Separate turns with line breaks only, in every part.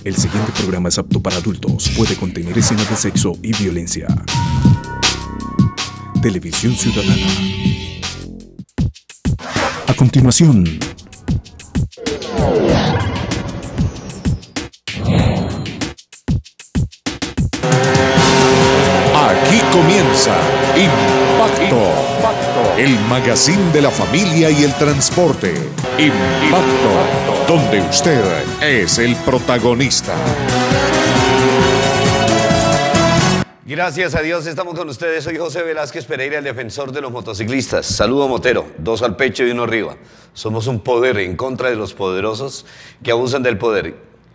El siguiente programa es apto para adultos. Puede contener escenas de sexo y violencia. Televisión Ciudadana. A continuación.
Aquí comienza Impacto, el magazine de la familia y el transporte. Impacto, donde usted es el protagonista.
Gracias a Dios estamos con ustedes. Soy José Velázquez Pereira, el defensor de los motociclistas. Saludo Motero, 2 al pecho y 1 arriba. Somos un poder en contra de los poderosos que abusan del poder.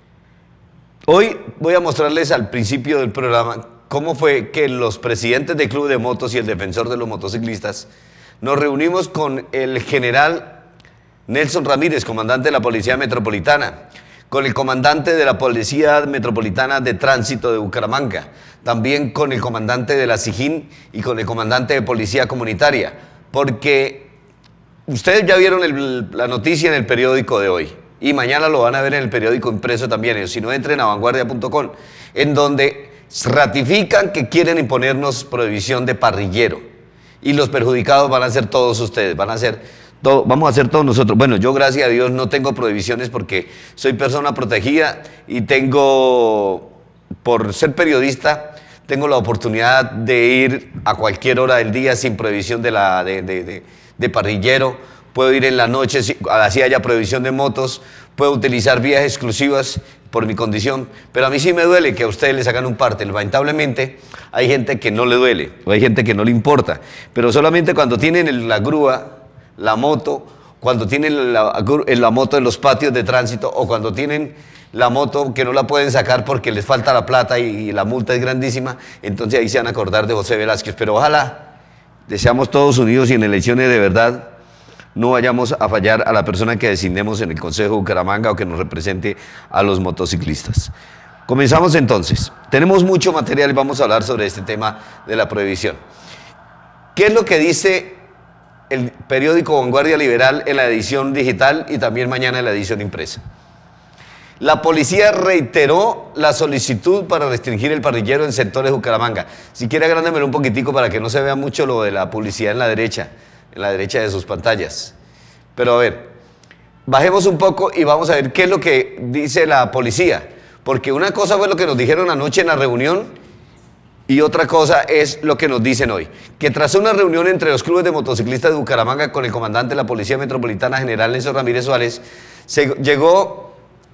Hoy voy a mostrarles al principio del programa cómo fue que los presidentes del Club de Motos y el defensor de los motociclistas nos reunimos con el general Nelson Ramírez, comandante de la Policía Metropolitana, con el comandante de la Policía Metropolitana de Tránsito de Bucaramanga, también con el comandante de la SIJIN y con el comandante de Policía Comunitaria, porque ustedes ya vieron la noticia en el periódico de hoy y mañana lo van a ver en el periódico impreso también, si no entren a vanguardia.com, en donde ratifican que quieren imponernos prohibición de parrillero y los perjudicados van a ser todos ustedes, vamos a hacer todos nosotros. Bueno, yo gracias a Dios no tengo prohibiciones porque soy persona protegida y tengo, por ser periodista, tengo la oportunidad de ir a cualquier hora del día sin prohibición de parrillero. Puedo ir en la noche, así haya prohibición de motos, puedo utilizar vías exclusivas por mi condición, pero a mí sí me duele que a ustedes les hagan un parte. Lamentablemente hay gente que no le duele, o hay gente que no le importa, pero solamente cuando tienen la grúa, la moto, cuando tienen la moto en los patios de tránsito, o cuando tienen la moto que no la pueden sacar porque les falta la plata y la multa es grandísima, entonces ahí se van a acordar de José Velázquez. Pero ojalá deseamos todos unidos y en elecciones de verdad no vayamos a fallar a la persona que designemos en el Consejo de Bucaramanga o que nos represente a los motociclistas. Comenzamos entonces. Tenemos mucho material y vamos a hablar sobre este tema de la prohibición. ¿Qué es lo que dice el periódico Vanguardia Liberal en la edición digital y también mañana en la edición impresa? La policía reiteró la solicitud para restringir el parrillero en sectores de Bucaramanga. Si quiere agrándemelo un poquitico para que no se vea mucho lo de la publicidad en la derecha de sus pantallas. Pero a ver, bajemos un poco y vamos a ver qué es lo que dice la policía, porque una cosa fue lo que nos dijeron anoche en la reunión y otra cosa es lo que nos dicen hoy, que tras una reunión entre los clubes de motociclistas de Bucaramanga con el comandante de la Policía Metropolitana, general Nelson Ramírez Suárez, se llegó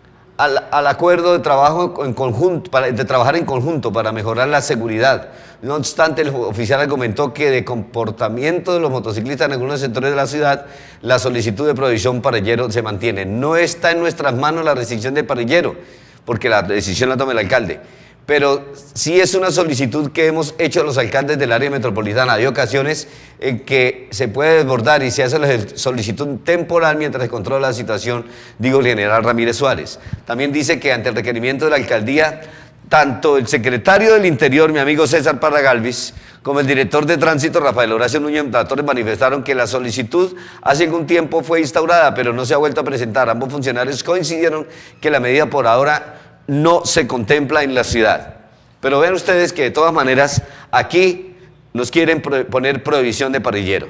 al acuerdo de trabajo en conjunto, de trabajar en conjunto para mejorar la seguridad. No obstante, el oficial argumentó que de comportamiento de los motociclistas en algunos sectores de la ciudad, la solicitud de prohibición parrillero se mantiene. No está en nuestras manos la restricción de parrillero, porque la decisión la toma el alcalde. Pero sí es una solicitud que hemos hecho a los alcaldes del área metropolitana. Hay ocasiones en que se puede desbordar y se hace la solicitud temporal mientras se controla la situación, digo el general Ramírez Suárez. También dice que ante el requerimiento de la alcaldía, tanto el secretario del Interior, mi amigo César Parra Galvis, como el director de Tránsito, Rafael Horacio Núñez Torres, manifestaron que la solicitud hace algún tiempo fue instaurada, pero no se ha vuelto a presentar. Ambos funcionarios coincidieron que la medida por ahora no se contempla en la ciudad. Pero vean ustedes que de todas maneras aquí nos quieren poner prohibición de parrillero.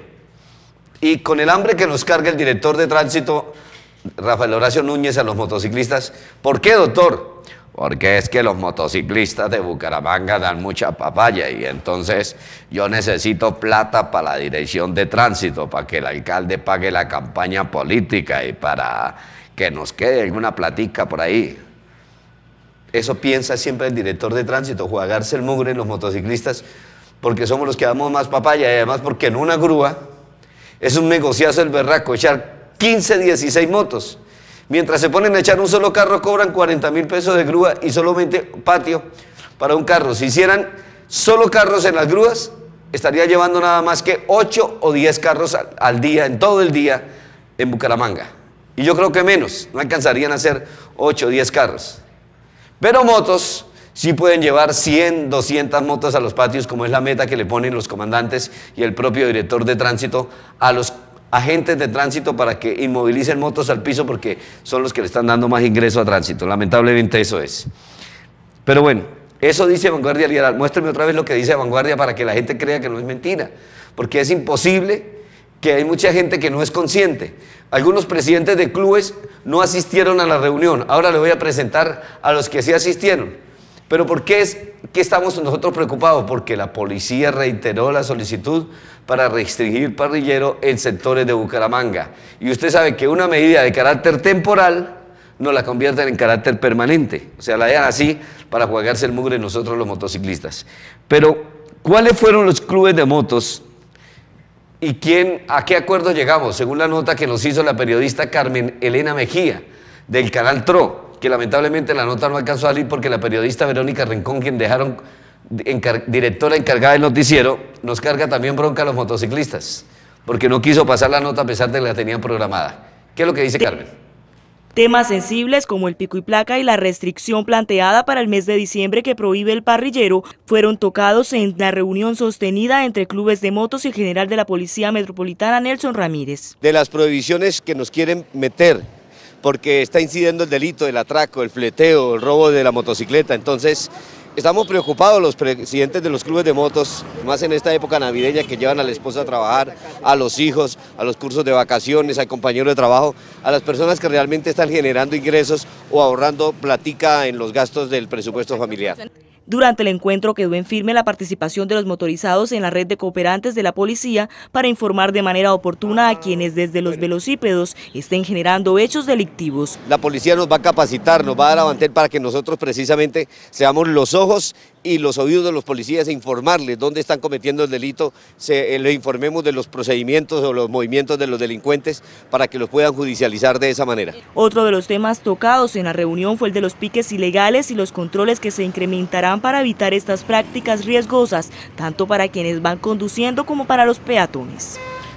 Y con el hambre que nos carga el director de Tránsito, Rafael Horacio Núñez, a los motociclistas, ¿por qué, doctor? Porque es que los motociclistas de Bucaramanga dan mucha papaya y entonces yo necesito plata para la dirección de tránsito, para que el alcalde pague la campaña política y para que nos quede alguna platica por ahí. Eso piensa siempre el director de tránsito, jugarse el mugre en los motociclistas, porque somos los que damos más papaya y además porque en una grúa es un negociazo el berraco, echar 15, 16 motos. Mientras se ponen a echar un solo carro cobran 40.000 pesos de grúa y solamente patio para un carro. Si hicieran solo carros en las grúas, estaría llevando nada más que 8 o 10 carros al día, en todo el día, en Bucaramanga. Y yo creo que menos, no alcanzarían a hacer 8 o 10 carros. Pero motos sí pueden llevar 100, 200 motos a los patios, como es la meta que le ponen los comandantes y el propio director de tránsito a los agentes de tránsito para que inmovilicen motos al piso porque son los que le están dando más ingreso a tránsito. Lamentablemente eso es. Pero bueno, eso dice Vanguardia Liberal. Muéstrame otra vez lo que dice Vanguardia para que la gente crea que no es mentira, porque es imposible, que hay mucha gente que no es consciente. Algunos presidentes de clubes no asistieron a la reunión. Ahora le voy a presentar a los que sí asistieron. Pero ¿por qué estamos nosotros preocupados? Porque la policía reiteró la solicitud para restringir parrillero en sectores de Bucaramanga. Y usted sabe que una medida de carácter temporal no la convierten en carácter permanente. O sea, la dejan así para jugarse el mugre nosotros los motociclistas. Pero, ¿cuáles fueron los clubes de motos? ¿Y a qué acuerdo llegamos? Según la nota que nos hizo la periodista Carmen Elena Mejía, del canal TRO, que lamentablemente la nota no alcanzó a salir porque la periodista Verónica Rincón, quien dejaron directora encargada del noticiero, nos carga también bronca a los motociclistas, porque no quiso pasar la nota a pesar de que la tenían programada. ¿Qué es lo que dice Carmen?
Temas sensibles como el pico y placa y la restricción planteada para el mes de diciembre que prohíbe el parrillero fueron tocados en la reunión sostenida entre clubes de motos y el general de la Policía Metropolitana, Nelson Ramírez.
De las prohibiciones que nos quieren meter, porque está incidiendo el delito del atraco, el fleteo, el robo de la motocicleta. Entonces, estamos preocupados los presidentes de los clubes de motos, más en esta época navideña que llevan a la esposa a trabajar, a los hijos, a los cursos de vacaciones, al compañero de trabajo, a las personas que realmente están generando ingresos o ahorrando platica en los gastos del presupuesto familiar.
Durante el encuentro quedó en firme la participación de los motorizados en la red de cooperantes de la policía para informar de manera oportuna a quienes desde los velocípedos estén generando hechos delictivos.
La policía nos va a capacitar, nos va a dar avantel para que nosotros precisamente seamos los ojos y los oídos de los policías e informarles dónde están cometiendo el delito, les informemos de los procedimientos o los movimientos de los delincuentes para que los puedan judicializar de esa manera.
Otro de los temas tocados en la reunión fue el de los piques ilegales y los controles que se incrementarán para evitar estas prácticas riesgosas, tanto para quienes van conduciendo como para los peatones.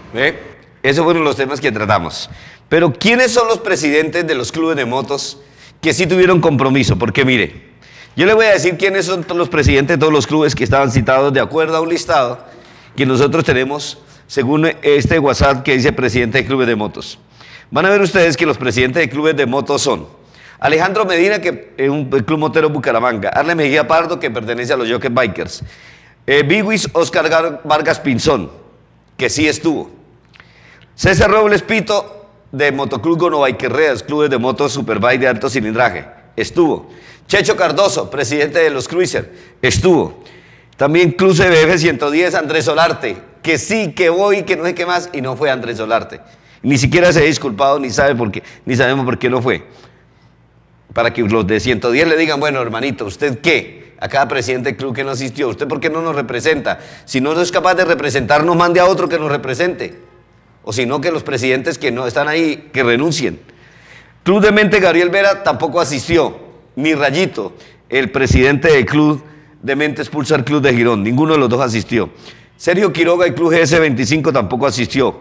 Esos fueron los temas que tratamos. Pero ¿quiénes son los presidentes de los clubes de motos que sí tuvieron compromiso? Porque mire, yo le voy a decir quiénes son los presidentes de todos los clubes que estaban citados de acuerdo a un listado que nosotros tenemos según este WhatsApp que dice presidente de clubes de motos. Van a ver ustedes que los presidentes de clubes de motos son Alejandro Medina, que es un club motero Bucaramanga, Arle Mejía Pardo, que pertenece a los Jockey Bikers, Biguis Oscar Vargas Pinzón, que sí estuvo, César Robles Pito, de Motoclub Gonobaiquerreas, clubes de motos Superbike de alto cilindraje, estuvo. Checho Cardoso, presidente de los Cruiser, estuvo. También Club CBF 110, Andrés Solarte, que sí, que voy, que no sé qué más, y no fue Andrés Solarte. Ni siquiera se ha disculpado, ni sabe por qué, ni sabemos por qué no fue. Para que los de 110 le digan, bueno, hermanito, ¿usted qué? A cada presidente del club que no asistió, ¿usted por qué no nos representa? Si no es capaz de representarnos, mande a otro que nos represente. O si no, que los presidentes que no están ahí, que renuncien. Club de Mente Gabriel Vera tampoco asistió. Ni Rayito, el presidente del Club de Mentes Pulsar Club de Girón, ninguno de los dos asistió. Sergio Quiroga, el Club GS25, tampoco asistió.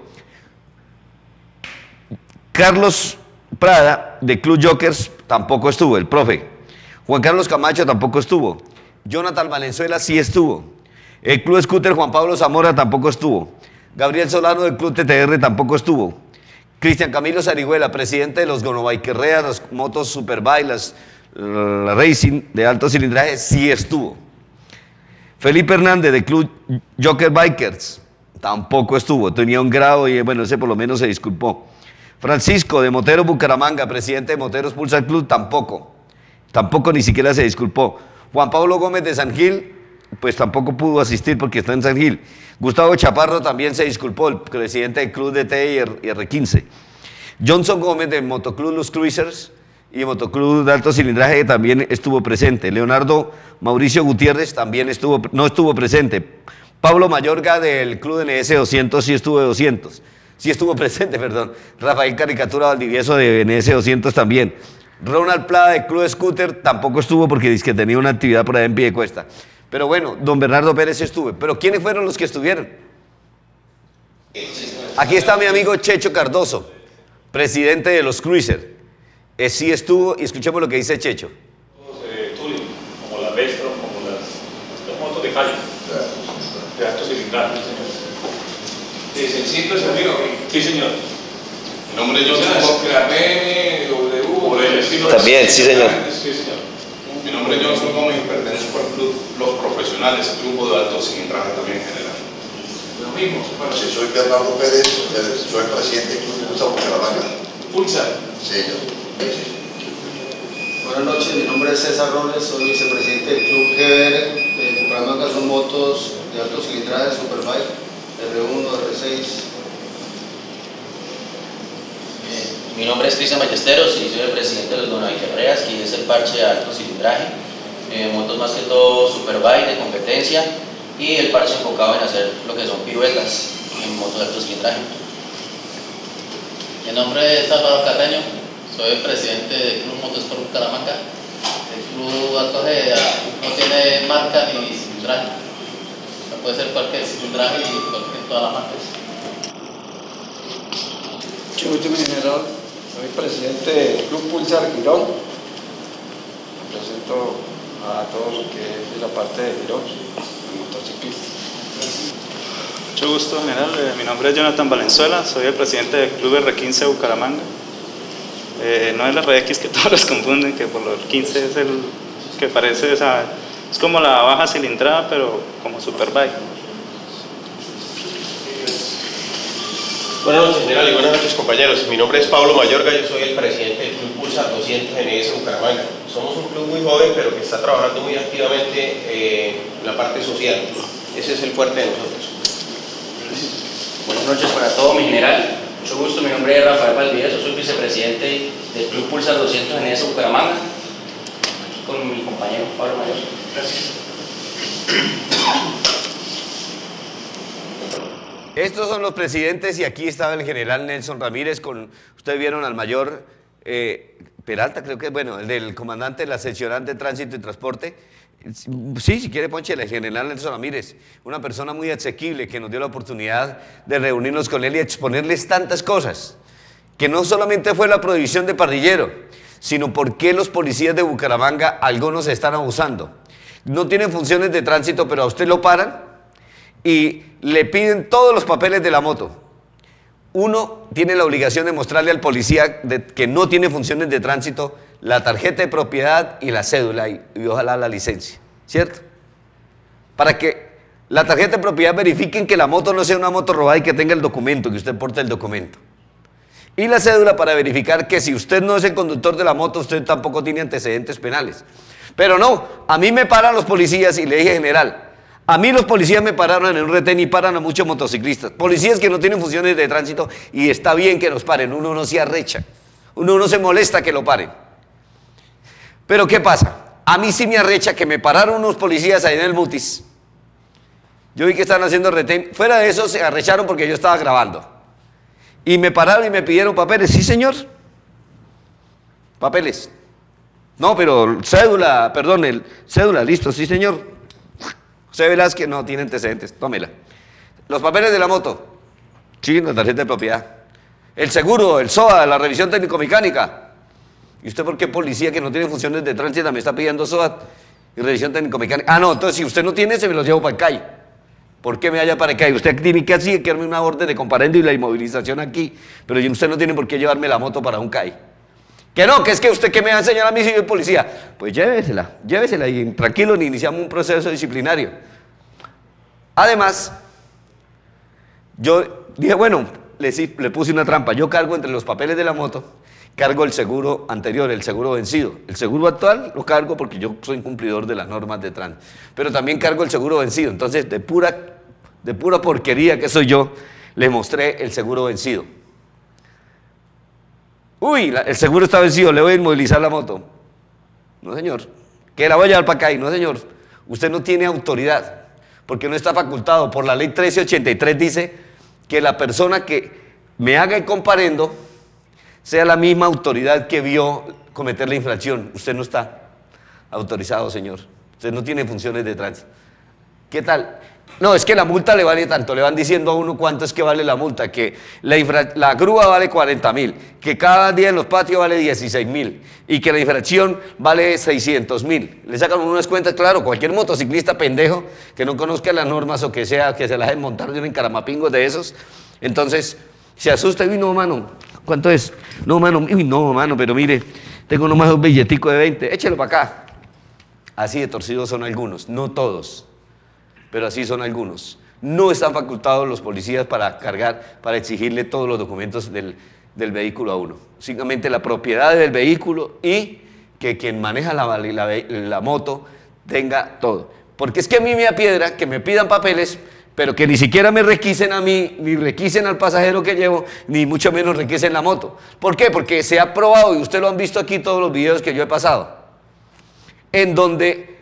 Carlos Prada, de Club Jokers, tampoco estuvo, el profe. Juan Carlos Camacho tampoco estuvo. Jonathan Valenzuela sí estuvo. El Club Scooter Juan Pablo Zamora tampoco estuvo. Gabriel Solano, del Club TTR, tampoco estuvo. Cristian Camilo Zarigüela, presidente de los Gonobaiquerreas, las motos Superbike, la Racing de alto cilindraje, sí estuvo. Felipe Hernández, del Club Joker Bikers, tampoco estuvo, tenía un grado y bueno, ese por lo menos se disculpó. Francisco, de Moteros Bucaramanga, presidente de Moteros Pulsar Club, tampoco ni siquiera se disculpó. Juan Pablo Gómez de San Gil, pues tampoco pudo asistir porque está en San Gil. Gustavo Chaparro también se disculpó, el presidente del Club DT y R15. Johnson Gómez, de Motoclub Los Cruisers y Motoclub de alto cilindraje, también estuvo presente. Leonardo Mauricio Gutiérrez también no estuvo presente. Pablo Mayorga, del Club NS 200, sí estuvo presente, perdón. Rafael Caricatura Valdivieso, de NS 200 también. Ronald Plada, de Club Scooter, tampoco estuvo porque dice que tenía una actividad por ahí en Piedecuesta. Pero bueno, don Bernardo Pérez estuvo. ¿Pero quiénes fueron los que estuvieron? Aquí está mi amigo Checho Cardoso, presidente de los Cruiser. Sí estuvo, y escuchemos lo que dice Checho.
Touring, como las Vestron, como las motos de calle, de alto cilindraje, señor. ¿Sencillo es el mío? Sí, señor.
Mi nombre es Johnson Walker APN, W.
Por el estilo.
También, sí, señor.
Sí, señor.
Mi nombre es Johnson Gómez y pertenezco al club Los Profesionales, grupo de alto cilindraje también en general.
Lo mismo,
Sí, soy Bernardo Pérez, soy presidente del Club de Pulsar Bucaramanga.
Pulsar.
Sí, yo.
Buenas noches, mi nombre es César Robles, soy vicepresidente del Club GBR de Bucaramanga. Son motos de alto cilindraje, Superbike, R1, R6.
Mi nombre es Cristian Ballesteros y soy el presidente de los Donaví Carreras, que es el parche de alto cilindraje, motos más que todo Superbike de competencia y el parche enfocado en hacer lo que son piruetas en motos de alto cilindraje.
Mi nombre es Álvaro Carreño, soy el presidente del Club Motosport Bucaramanga. El club acoge no tiene marca ni cilindraje, puede ser cualquier cilindraje y todas las marcas.
Yo soy mi general, soy presidente del Club Pulsar Girón. Represento a todo lo que es la parte de Girón, el motociclista.
Mucho gusto, general. Mi nombre es Jonathan Valenzuela, soy el presidente del Club R15 de Bucaramanga. No es la RX que todos los confunden, que por los 15 es el que parece, es como la baja cilindrada, pero como Superbike.
Buenas noches, general, y buenas noches, compañeros. Mi nombre es Pablo Mayorga, yo soy el presidente del Club Pulsar 200 NS Bucaramanga. Somos un club muy joven, pero que está trabajando muy activamente en la parte social. Ese es el fuerte de nosotros.
Buenas noches para todos, mi general. Mucho gusto, mi nombre es Rafael Valdivieso, soy vicepresidente del Club Pulsar 200 NS Bucaramanga, aquí con mi compañero Pablo Mayor. Gracias.
Estos son los presidentes y aquí estaba el general Nelson Ramírez con, ustedes vieron al mayor Peralta, creo que es, bueno, el del comandante de la seccional de tránsito y transporte. Sí, si quiere pónchele, el general Nelson Ramírez, una persona muy asequible que nos dio la oportunidad de reunirnos con él y exponerles tantas cosas, que no solamente fue la prohibición de parrillero, sino por qué los policías de Bucaramanga, algunos están abusando. No tienen funciones de tránsito, pero a usted lo paran y le piden todos los papeles de la moto. Uno tiene la obligación de mostrarle al policía que no tiene funciones de tránsito la tarjeta de propiedad y la cédula y ojalá la licencia, ¿cierto? Para que la tarjeta de propiedad verifiquen que la moto no sea una moto robada y que tenga el documento, que usted porte el documento. Y la cédula para verificar que si usted no es el conductor de la moto, usted tampoco tiene antecedentes penales. Pero no, a mí me paran los policías y le dije, general, a mí los policías me pararon en un retén y paran a muchos motociclistas. Policías que no tienen funciones de tránsito y está bien que los paren, uno no se arrecha, uno no se molesta que lo paren. Pero ¿qué pasa? A mí sí me arrecha que me pararon unos policías ahí en el Mutis. Yo vi que estaban haciendo retén, fuera de eso se arrecharon porque yo estaba grabando. Y me pararon y me pidieron papeles, sí señor, papeles. No, pero cédula, perdón, cédula, listo, sí señor. José Velázquez no tiene antecedentes, tómela. Los papeles de la moto, sí, la tarjeta de propiedad. El seguro, el SOA, la revisión técnico-mecánica. ¿Y usted por qué policía que no tiene funciones de tránsito me está pidiendo SOA y revisión técnico-mecánica? Ah, no, entonces si usted no tiene, se me los llevo para el CAI. ¿Por qué me vaya para el CAI? Usted tiene que hacer, que darme una orden de comparendo y la inmovilización aquí, pero usted no tiene por qué llevarme la moto para un CAI. Que no, que es que usted que me va a enseñar a mí si soy policía. Pues llévesela y tranquilo, ni iniciamos un proceso disciplinario. Además, yo dije, bueno, le puse una trampa. Yo cargo entre los papeles de la moto, cargo el seguro anterior, el seguro vencido. El seguro actual lo cargo porque yo soy incumplidor de las normas de tránsito. Pero también cargo el seguro vencido. Entonces, de pura porquería que soy yo, le mostré el seguro vencido. Uy, el seguro está vencido, le voy a inmovilizar la moto. No, señor. Que la voy a llevar para acá. Y no, señor. Usted no tiene autoridad, porque no está facultado. Por la ley 1383 dice que la persona que me haga el comparendo sea la misma autoridad que vio cometer la infracción. Usted no está autorizado, señor. Usted no tiene funciones de tránsito. ¿Qué tal? No, es que la multa le vale tanto, le van diciendo a uno cuánto es que vale la multa, que la grúa vale 40.000, que cada día en los patios vale 16.000 y que la infracción vale 600.000. Le sacan unas cuentas, claro, cualquier motociclista pendejo que no conozca las normas o que sea, que se la dejen montar de un encaramapingos de esos, Entonces, se asusta, uy, no, mano, ¿cuánto es? No, mano, uy, no, mano, pero mire, tengo nomás un billetico de 20, échelo para acá. Así de torcidos son algunos, no todos, pero así son algunos. No están facultados los policías para cargar, para exigirle todos los documentos del vehículo a uno. Simplemente la propiedad del vehículo y que quien maneja la moto tenga todo. Porque es que a mí me da piedra que me pidan papeles, pero que ni siquiera me requisen a mí, ni requisen al pasajero que llevo, ni mucho menos requisen la moto. ¿Por qué? Porque se ha probado, y ustedes lo han visto aquí todos los videos que yo he pasado, en donde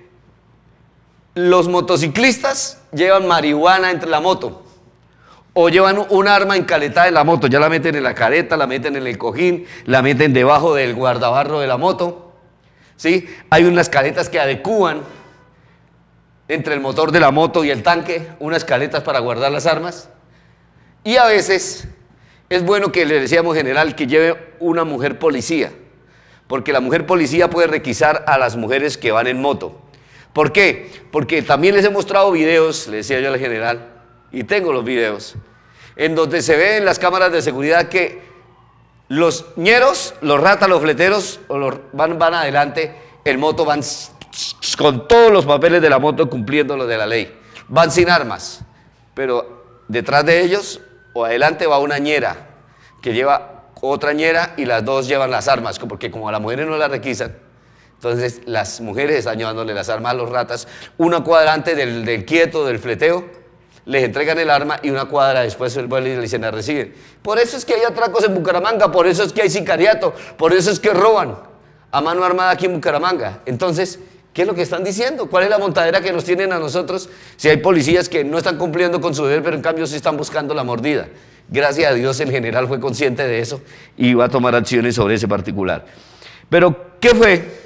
los motociclistas llevan marihuana entre la moto, o llevan un arma encaletada en la moto, ya la meten en la careta, la meten en el cojín, la meten debajo del guardabarro de la moto, ¿sí? Hay unas caletas que adecúan entre el motor de la moto y el tanque, unas caletas para guardar las armas, y a veces es bueno que le decíamos general que lleve una mujer policía, porque la mujer policía puede requisar a las mujeres que van en moto. ¿Por qué? Porque también les he mostrado videos, le decía yo al general, y tengo los videos, en donde se ve en las cámaras de seguridad que los ñeros, los ratas, los fleteros van adelante, en moto van con todos los papeles de la moto cumpliendo los de la ley, van sin armas, pero detrás de ellos o adelante va una ñera que lleva otra ñera y las dos llevan las armas, porque como a las mujeres no las requisan, entonces las mujeres están llevándole las armas a los ratas, una cuadra antes del quieto, del fleteo, les entregan el arma y una cuadra después vuelven y le dicen la reciben. Por eso es que hay atracos en Bucaramanga, por eso es que hay sicariato, por eso es que roban a mano armada aquí en Bucaramanga. Entonces, ¿qué es lo que están diciendo? ¿Cuál es la montadera que nos tienen a nosotros si hay policías que no están cumpliendo con su deber, pero en cambio sí están buscando la mordida? Gracias a Dios el general fue consciente de eso y va a tomar acciones sobre ese particular. Pero, ¿qué fue?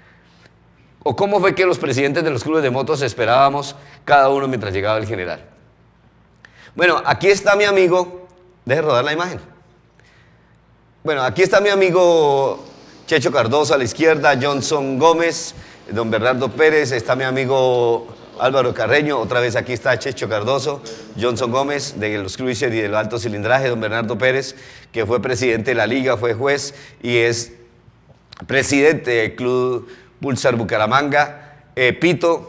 ¿O cómo fue que los presidentes de los clubes de motos esperábamos cada uno mientras llegaba el general? Bueno, aquí está mi amigo, deje rodar la imagen. Bueno, aquí está mi amigo Checho Cardoso a la izquierda, Johnson Gómez, don Bernardo Pérez, está mi amigo Álvaro Carreño, otra vez aquí está Checho Cardoso, Johnson Gómez de los cruiser y del alto cilindraje, don Bernardo Pérez, que fue presidente de la liga, fue juez y es presidente del Club Pulsar Bucaramanga, Pito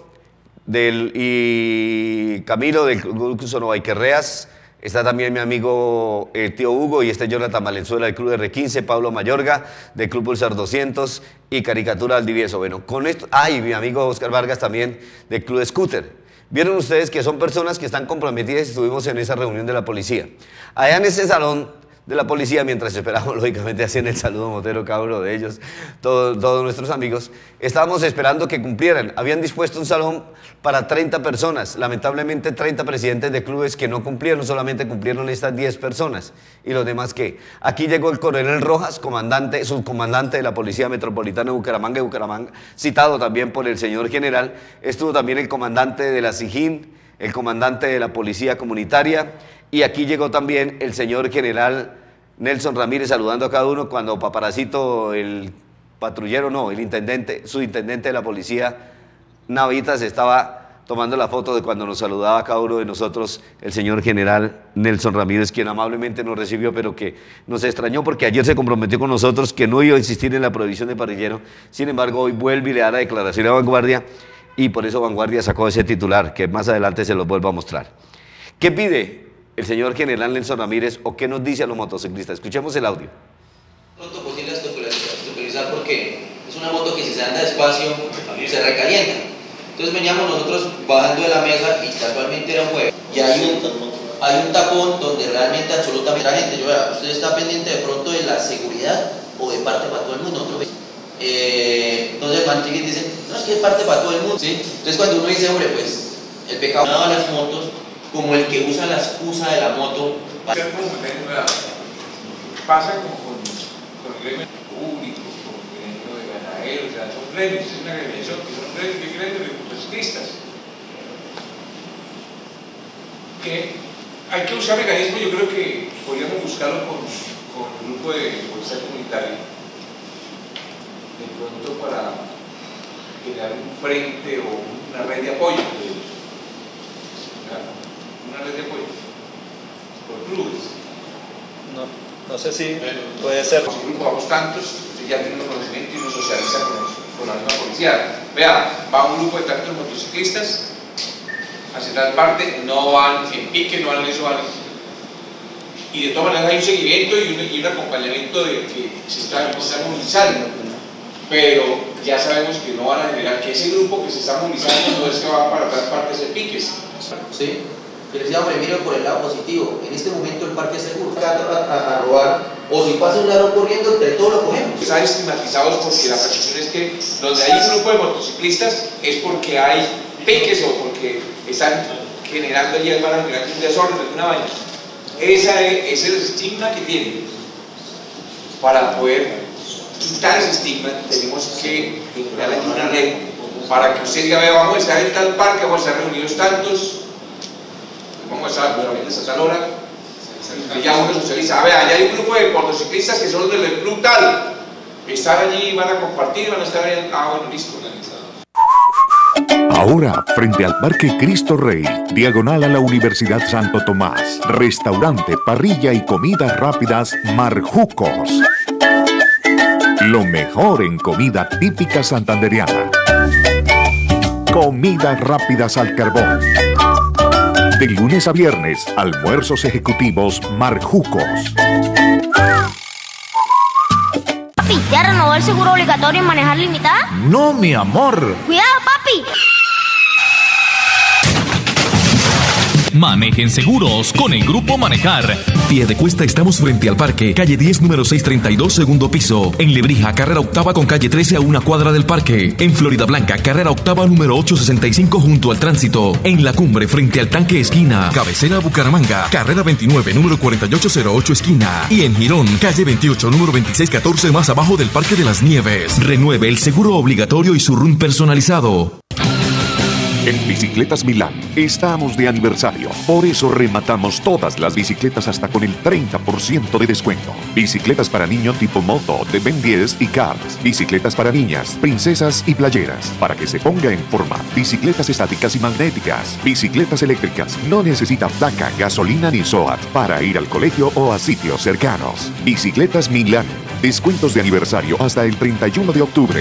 y Camilo del Club Sonobaiquerreas, está también mi amigo tío Hugo y este Jonathan Valenzuela del Club R15, Pablo Mayorga del Club Pulsar 200 y Caricatura Aldivieso. Bueno, con esto, y mi amigo Oscar Vargas también del Club Scooter. Vieron ustedes que son personas que están comprometidas y estuvimos en esa reunión de la policía. Allá en ese salón de la policía, mientras esperábamos, lógicamente, hacían el saludo motero, cada uno de ellos, todos nuestros amigos, estábamos esperando que cumplieran. Habían dispuesto un salón para 30 personas, lamentablemente 30 presidentes de clubes que no cumplieron, solamente cumplieron estas 10 personas, y los demás ¿qué? Aquí llegó el coronel Rojas, subcomandante de la Policía Metropolitana de Bucaramanga, citado también por el señor general, estuvo también el comandante de la SIJIN, el comandante de la Policía Comunitaria, y aquí llegó también el señor general Nelson Ramírez saludando a cada uno cuando Paparacito, el patrullero, no, el intendente, subintendente de la policía, Navitas, estaba tomando la foto de cuando nos saludaba a cada uno de nosotros el señor general Nelson Ramírez, quien amablemente nos recibió, pero que nos extrañó porque ayer se comprometió con nosotros que no iba a insistir en la prohibición de parrillero. Sin embargo, hoy vuelve y le da la declaración a Vanguardia y por eso Vanguardia sacó ese titular, que más adelante se los vuelvo a mostrar. ¿Qué pide el señor general Nelson Ramírez o qué nos dice a los motociclistas? Escuchemos el audio.
Pronto posible estabilizar porque es una moto que si se anda despacio se recalienta. Entonces veníamos nosotros bajando de la mesa y casualmente era un jueves y hay un tapón donde realmente absolutamente la gente, usted está pendiente de pronto de la seguridad o de parte para todo el mundo. Entonces Juan Chiquit dice, no, es que es parte para todo el mundo, ¿sí? Entonces cuando uno dice, hombre, pues el pecado de las motos como el que usa la excusa de la moto.
Pasa como con el gremio público, con el gremio de ganaderos, o sea, son gremios, es una agremiación, que son gremios de motociclistas. Que hay que buscar mecanismos, yo creo que podríamos buscarlo con el grupo de policía comunitaria, de pronto para crear un frente o una red de apoyo. Una red de apoyo por clubes.
No sé si puede ser.
Los grupos vamos tantos, ya tienen un conocimiento y uno socializa con la misma policía. Vea, va un grupo de tantos motociclistas hacia tal parte, no van en pique, no van en eso, van en... Y de todas maneras hay un seguimiento y un acompañamiento de que se está movilizando, pero ya sabemos que no van a generar que ese grupo que se está movilizando no es que va para otras partes de piques.
Sí, yo les decía, hombre, mire por el lado positivo, en este momento el parque es seguro, a robar, o si pasa un ladrón corriendo, entre todos lo cogemos.
Están estigmatizados porque la percepción es que donde hay un grupo de motociclistas es porque hay piques o porque están generando y van a generar un desorden, una vaina. Ese es el estigma que tienen. Para poder quitar ese estigma tenemos que generar una ley para que usted diga, vamos a estar en tal parque, vamos a estar reunidos tantos, vamos a estar a tal hora, y ya uno socializa. A ver, allá hay un grupo de motociclistas que son del club tal, están allí, van a compartir, van a estar en... bueno, listo.
Ahora, frente al Parque Cristo Rey, diagonal a la Universidad Santo Tomás, restaurante, parrilla y comidas rápidas Marjucos. Lo mejor en comida típica santandereana. Comidas rápidas al carbón. De lunes a viernes, almuerzos ejecutivos Marjucos.
Papi, ¿ya renovó el seguro obligatorio en manejar limitada?
No, mi amor.
¡Cuidado, papi!
Manejen seguros con el Grupo Manejar. Piedecuesta estamos frente al parque, calle 10, número 632, segundo piso. En Lebrija, carrera octava con calle 13 a una cuadra del parque. En Florida Blanca, carrera octava, número 865 junto al tránsito. En La Cumbre, frente al tanque esquina. Cabecera Bucaramanga, carrera 29, número 4808 esquina. Y en Girón, calle 28, número 2614 más abajo del Parque de las Nieves. Renueve el seguro obligatorio y su RUN personalizado.
En Bicicletas Milán estamos de aniversario, por eso rematamos todas las bicicletas hasta con el 30% de descuento. Bicicletas para niño tipo moto de Ben 10 y karts, bicicletas para niñas, princesas y playeras, para que se ponga en forma, bicicletas estáticas y magnéticas, bicicletas eléctricas, no necesita placa, gasolina ni SOAT para ir al colegio o a sitios cercanos. Bicicletas Milán, descuentos de aniversario hasta el 31 de octubre.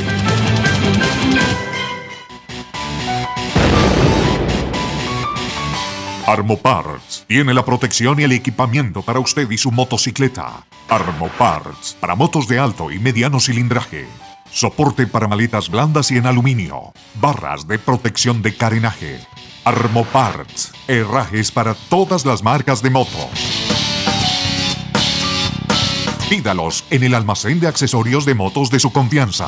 Armoparts tiene la protección y el equipamiento para usted y su motocicleta. Armoparts para motos de alto y mediano cilindraje. Soporte para maletas blandas y en aluminio. Barras de protección de carenaje. Armoparts, herrajes para todas las marcas de motos. Pídalos en el almacén de accesorios de motos de su confianza.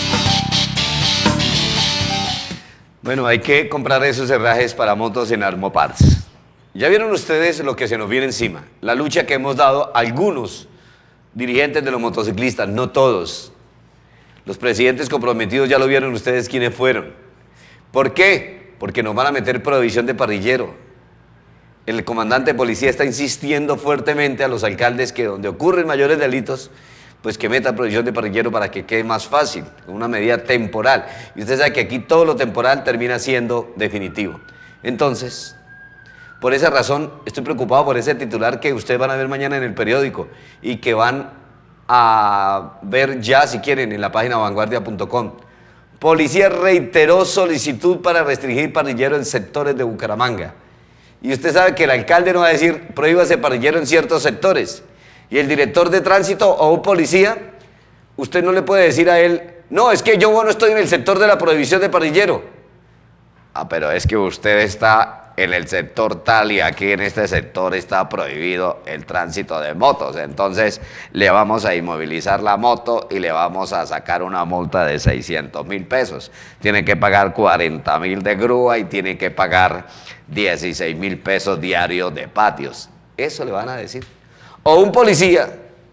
Bueno, hay que comprar esos herrajes para motos en Armoparts. Ya vieron ustedes lo que se nos viene encima, la lucha que hemos dado algunos dirigentes de los motociclistas, no todos. Los presidentes comprometidos ya lo vieron ustedes quiénes fueron. ¿Por qué? Porque nos van a meter prohibición de parrillero. El comandante de policía está insistiendo fuertemente a los alcaldes que donde ocurren mayores delitos, pues que meta prohibición de parrillero para que quede más fácil, una medida temporal. Y usted sabe que aquí todo lo temporal termina siendo definitivo. Entonces, por esa razón, estoy preocupado por ese titular que ustedes van a ver mañana en el periódico y que van a ver ya, si quieren, en la página vanguardia.com. Policía reiteró solicitud para restringir parrillero en sectores de Bucaramanga. Y usted sabe que el alcalde no va a decir, prohíbase parrillero en ciertos sectores. Y el director de tránsito o un policía, usted no le puede decir a él, no, es que yo no estoy en el sector de la prohibición de parrillero. Ah, pero es que usted está en el sector tal y aquí en este sector está prohibido el tránsito de motos. Entonces le vamos a inmovilizar la moto y le vamos a sacar una multa de 600.000 pesos. Tiene que pagar 40.000 de grúa y tiene que pagar 16.000 pesos diarios de patios. Eso le van a decir. O un policía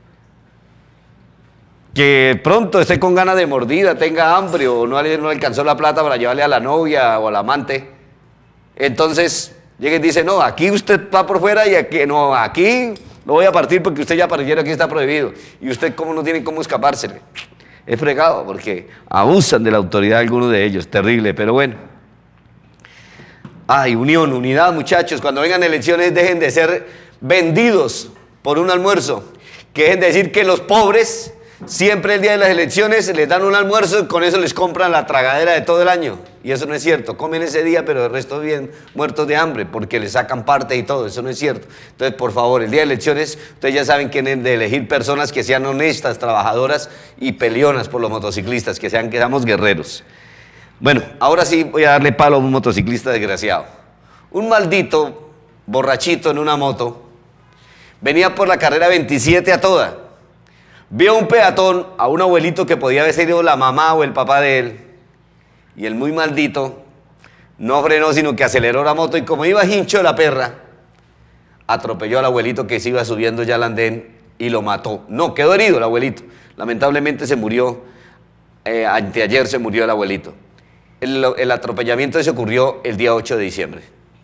que pronto esté con ganas de mordida, tenga hambre o no alcanzó la plata para llevarle a la novia o al amante. Entonces llega y dice, no, aquí usted va por fuera y aquí no, aquí lo voy a partir porque usted ya parrillero, aquí está prohibido. Y usted como no tiene cómo escapársele. Es fregado porque abusan de la autoridad algunos de ellos, terrible, pero bueno. Ay, unión, unidad, muchachos, cuando vengan elecciones dejen de ser vendidos por un almuerzo. Que dejen de decir que los pobres siempre el día de las elecciones les dan un almuerzo y con eso les compran la tragadera de todo el año. Y eso no es cierto. Comen ese día, pero el resto viven muertos de hambre porque les sacan parte y todo. Eso no es cierto. Entonces, por favor, el día de elecciones, ustedes ya saben que de elegir personas que sean honestas, trabajadoras y peleonas por los motociclistas, que seamos guerreros. Bueno, ahora sí voy a darle palo a un motociclista desgraciado. Un maldito borrachito en una moto venía por la carrera 27 a toda. Vio un peatón, a un abuelito que podía haber sido la mamá o el papá de él, y el muy maldito no frenó, sino que aceleró la moto y como iba hincho de la perra, atropelló al abuelito que se iba subiendo ya al andén y lo mató. No, quedó herido el abuelito. Lamentablemente se murió, anteayer se murió el abuelito. El atropellamiento se ocurrió el día 8 de diciembre.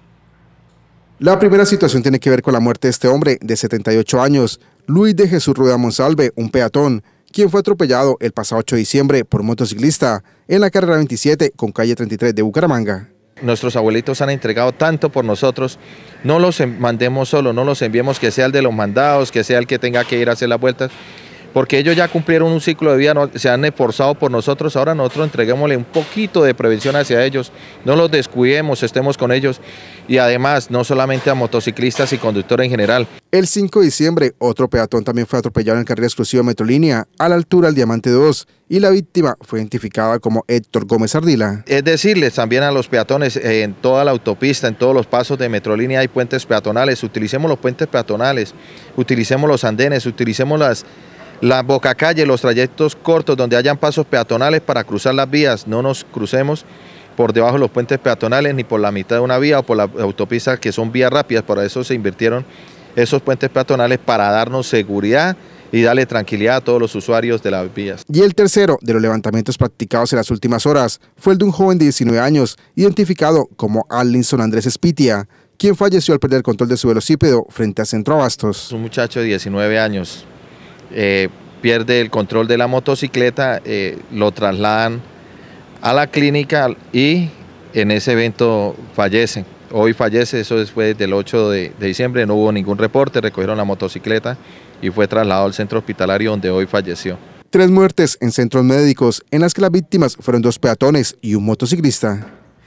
La primera situación tiene que ver con la muerte de este hombre de 78 años, Luis de Jesús Rueda Monsalve, un peatón, quien fue atropellado el pasado 8 de diciembre por un motociclista en la carrera 27 con calle 33 de Bucaramanga.
Nuestros abuelitos han entregado tanto por nosotros, no los mandemos solo, no los enviemos que sea el de los mandados, que sea el que tenga que ir a hacer las vueltas, porque ellos ya cumplieron un ciclo de vida, se han esforzado por nosotros, ahora nosotros entreguémosle un poquito de prevención hacia ellos, no los descuidemos, estemos con ellos y además no solamente a motociclistas y conductores en general.
El 5 de diciembre, otro peatón también fue atropellado en carrera exclusiva Metrolínea a la altura del Diamante 2 y la víctima fue identificada como Héctor Gómez Ardila.
Es decirles también a los peatones, en toda la autopista, en todos los pasos de Metrolínea hay puentes peatonales, utilicemos los puentes peatonales, utilicemos los andenes, utilicemos las bocacalle, los trayectos cortos donde hayan pasos peatonales para cruzar las vías, no nos crucemos por debajo de los puentes peatonales ni por la mitad de una vía o por la autopista que son vías rápidas, para eso se invirtieron esos puentes peatonales para darnos seguridad y darle tranquilidad a todos los usuarios de las vías.
Y el tercero de los levantamientos practicados en las últimas horas fue el de un joven de 19 años, identificado como Allinson Andrés Espitia, quien falleció al perder el control de su velocípedo frente a Centro Abastos.
Un muchacho de 19 años. Pierde el control de la motocicleta, lo trasladan a la clínica y en ese evento fallece. Hoy fallece, eso después del 8 de diciembre, no hubo ningún reporte, recogieron la motocicleta y fue trasladado al centro hospitalario donde hoy falleció.
3 muertes en centros médicos, en las que las víctimas fueron 2 peatones y un motociclista.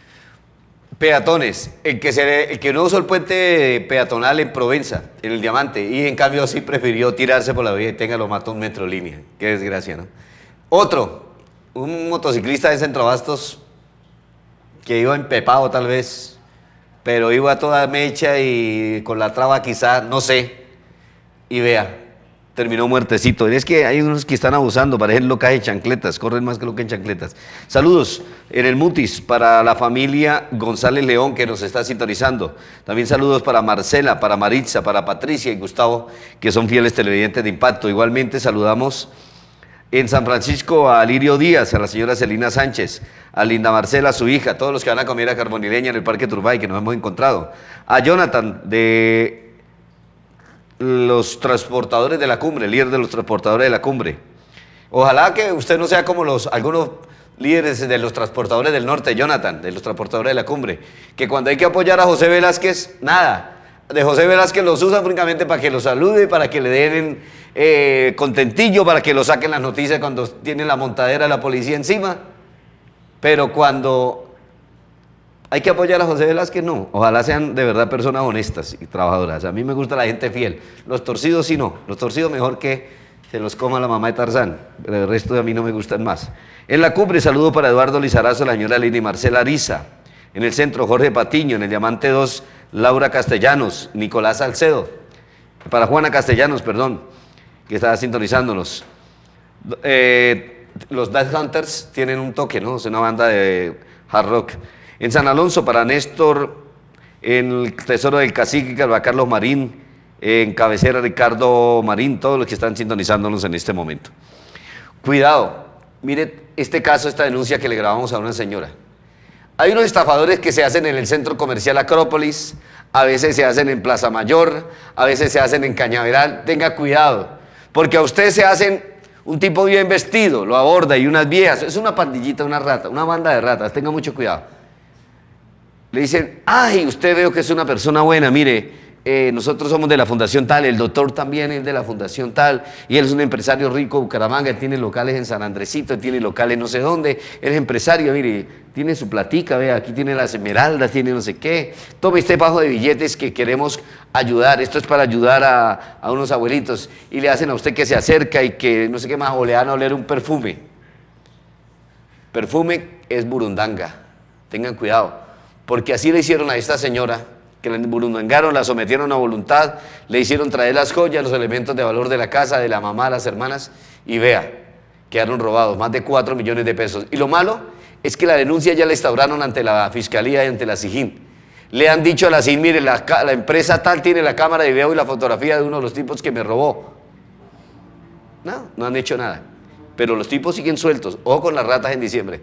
Peatones, el que no usó el puente peatonal en Provenza, en el Diamante, y en cambio sí prefirió tirarse por la vía y lo mató un Metrolínea. Qué desgracia, ¿no? Otro, un motociclista de Centro Abastos que iba empepado tal vez, pero iba a toda mecha y con la traba quizá, no sé, y vea, terminó muertecito. Y es que hay unos que están abusando, parecen locas en chancletas, corren más que locas en chancletas. Saludos en el Mutis para la familia González León que nos está sintonizando. También saludos para Marcela, para Maritza, para Patricia y Gustavo, que son fieles televidentes de Impacto. Igualmente saludamos en San Francisco a Lirio Díaz, a la señora Celina Sánchez, a Linda Marcela, su hija, a todos los que van a comer a Carbonileña en el Parque Turbay, que nos hemos encontrado. A Jonathan de los transportadores de la cumbre, líder de los transportadores de la cumbre. Ojalá que usted no sea como algunos líderes de los transportadores del norte, Jonathan, de los transportadores de la cumbre, que cuando hay que apoyar a José Velázquez, nada, de José Velázquez los usan únicamente para que lo salude, para que le den contentillo, para que lo saquen las noticias cuando tienen la montadera de la policía encima, pero cuando hay que apoyar a José Velázquez, no. Ojalá sean de verdad personas honestas y trabajadoras. A mí me gusta la gente fiel. Los torcidos sí no. Los torcidos mejor que se los coma la mamá de Tarzán. Pero el resto de a mí no me gustan más. En la cumbre, saludo para Eduardo Lizarazo, la señora Lini Marcela Ariza. En el centro, Jorge Patiño. En el Diamante 2, Laura Castellanos, Nicolás Salcedo. Para Juana Castellanos, perdón, que estaba sintonizándonos. Los Death Hunters tienen un toque, ¿no? Es una banda de hard rock. En San Alonso, para Néstor, en el Tesoro del Cacique, Carlos Marín, en Cabecera, Ricardo Marín, todos los que están sintonizándonos en este momento. Cuidado, mire este caso, esta denuncia que le grabamos a una señora. Hay unos estafadores que se hacen en el Centro Comercial Acrópolis, a veces se hacen en Plaza Mayor, a veces se hacen en Cañaveral. Tenga cuidado, porque a usted se hacen un tipo bien vestido, lo aborda y unas viejas, es una pandillita, una rata, una banda de ratas, tenga mucho cuidado. Le dicen, ay, usted veo que es una persona buena, mire, nosotros somos de la fundación tal, el doctor también es de la fundación tal, y él es un empresario rico de Bucaramanga, tiene locales en San Andresito, tiene locales no sé dónde, él es empresario, mire, tiene su platica, vea, aquí tiene las esmeraldas, tiene no sé qué, tome este fajo de billetes que queremos ayudar, esto es para ayudar a unos abuelitos, y le hacen a usted que se acerca y que no sé qué más, o le dan a oler un perfume. Perfume es burundanga, tengan cuidado, porque así le hicieron a esta señora, que la burundangaron, la sometieron a voluntad, le hicieron traer las joyas, los elementos de valor de la casa, de la mamá, las hermanas, y vea, quedaron robados, más de 4 millones de pesos. Y lo malo es que la denuncia ya la instauraron ante la Fiscalía y ante la SIJIN. Le han dicho a la SIJIN, mire, la empresa tal tiene la cámara de video y la fotografía de uno de los tipos que me robó. No han hecho nada. Pero los tipos siguen sueltos. Ojo con las ratas en diciembre.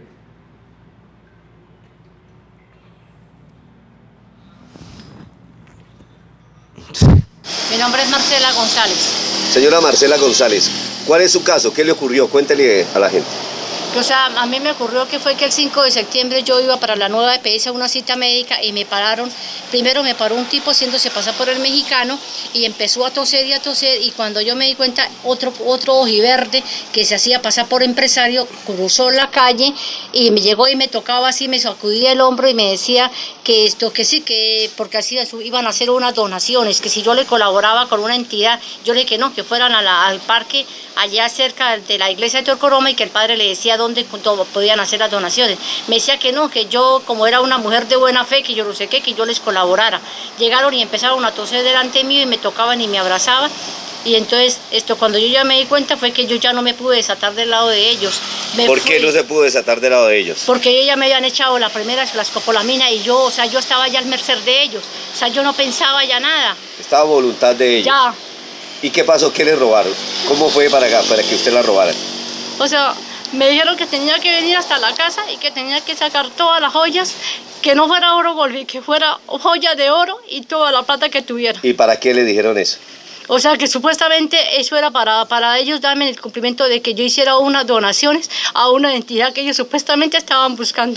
Mi nombre es Marcela González.
Señora Marcela González, ¿cuál es su caso? ¿Qué le ocurrió? Cuéntele a la gente.
O sea, a mí me ocurrió que fue que el 5 de septiembre yo iba para la nueva EPS a una cita médica y me pararon. Primero me paró un tipo haciéndose pasar por el mexicano y empezó a toser y cuando yo me di cuenta otro ojiverde que se hacía pasar por empresario cruzó la calle y me llegó y me tocaba así, me sacudía el hombro y me decía que que sí, que porque así iban a hacer unas donaciones, que si yo le colaboraba con una entidad, yo le dije que no, que fueran al parque allá cerca de la iglesia de Torcoroma y que el padre le decía dónde podían hacer las donaciones. Me decía que no, que yo como era una mujer de buena fe, que yo no sé qué, que yo les colaborara. Llegaron y empezaron a toser delante mío y me tocaban y me abrazaban. Y entonces cuando yo ya me di cuenta fue que yo ya no me pude desatar del lado de ellos.
¿Por qué no se pudo desatar del lado de ellos?
Porque ellos ya me habían echado la escopolamina y yo, o sea, yo estaba ya al merced de ellos. O sea, yo no pensaba ya nada.
Estaba a voluntad de ellos.
Ya.
¿Y qué pasó? ¿Qué le robaron? ¿Cómo fue para que usted la robara?
O sea, me dijeron que tenía que venir hasta la casa y que tenía que sacar todas las joyas, que no fuera oro golbi, que fuera joya de oro y toda la plata que tuviera.
¿Y para qué le dijeron eso?
O sea, que supuestamente eso era para ellos darme el cumplimiento de que yo hiciera unas donaciones a una entidad que ellos supuestamente estaban buscando.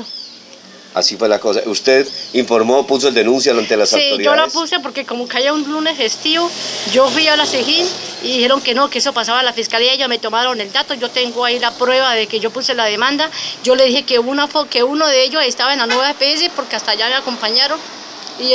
Así fue la cosa. ¿Usted informó, puso el denuncia ante las autoridades? Sí,
yo la puse porque como caía un lunes festivo, yo fui a la SIJIN y dijeron que no, que eso pasaba a la Fiscalía, ellos me tomaron el dato, yo tengo ahí la prueba de que yo puse la demanda, yo le dije que uno de ellos estaba en la nueva EPS porque hasta allá me acompañaron y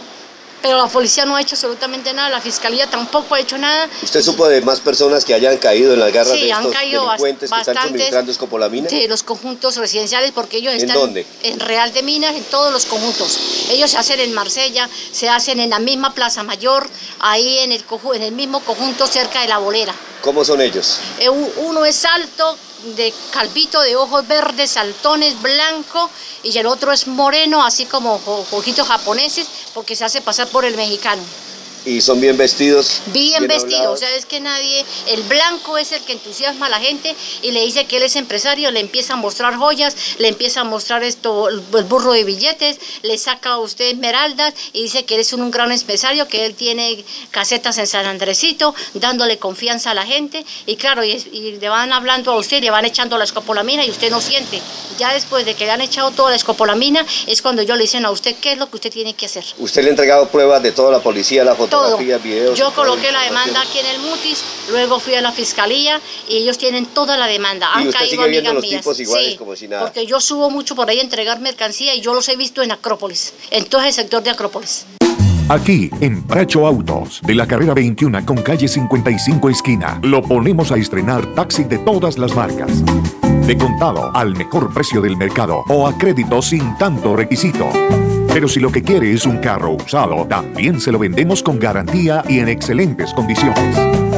pero la policía no ha hecho absolutamente nada, la Fiscalía tampoco ha hecho nada.
¿Usted supo de más personas que hayan caído en las garras de estos
bastantes,
delincuentes que están suministrando escopolamina?
De los conjuntos residenciales, porque ellos están...
¿En dónde?
En Real de Minas, en todos los conjuntos. Ellos se hacen en Marsella, se hacen en la misma Plaza Mayor, ahí en el mismo conjunto cerca de la Bolera.
¿Cómo son ellos?
Uno es alto, de calvito, de ojos verdes, saltones, blanco, y el otro es moreno, así como ojitos japoneses, porque se hace pasar por el mexicano.
¿Y son bien vestidos?
Bien vestidos, o sea, es que el blanco es el que entusiasma a la gente y le dice que él es empresario, le empieza a mostrar joyas, le empieza a mostrar el burro de billetes, le saca a usted esmeraldas y dice que él es un gran empresario, que él tiene casetas en San Andresito, dándole confianza a la gente y claro, y le van hablando a usted, le van echando la escopolamina y usted no siente. Ya después de que le han echado toda la escopolamina es cuando yo le dicen a usted qué es lo que usted tiene que hacer.
¿Usted le ha entregado pruebas de toda la policía, la fotografía, videos?
Yo coloqué la demanda aquí en el Mutis, luego fui a la Fiscalía y ellos tienen toda la demanda.
¿Y usted sigue viendo los tipos iguales como si nada?
Porque yo subo mucho por ahí a entregar mercancía y yo los he visto en Acrópolis, en todo el sector de Acrópolis.
Aquí, en Bracho Autos, de la carrera 21 con calle 55 esquina, lo ponemos a estrenar taxi de todas las marcas. De contado, al mejor precio del mercado o a crédito sin tanto requisito. Pero si lo que quiere es un carro usado, también se lo vendemos con garantía y en excelentes condiciones.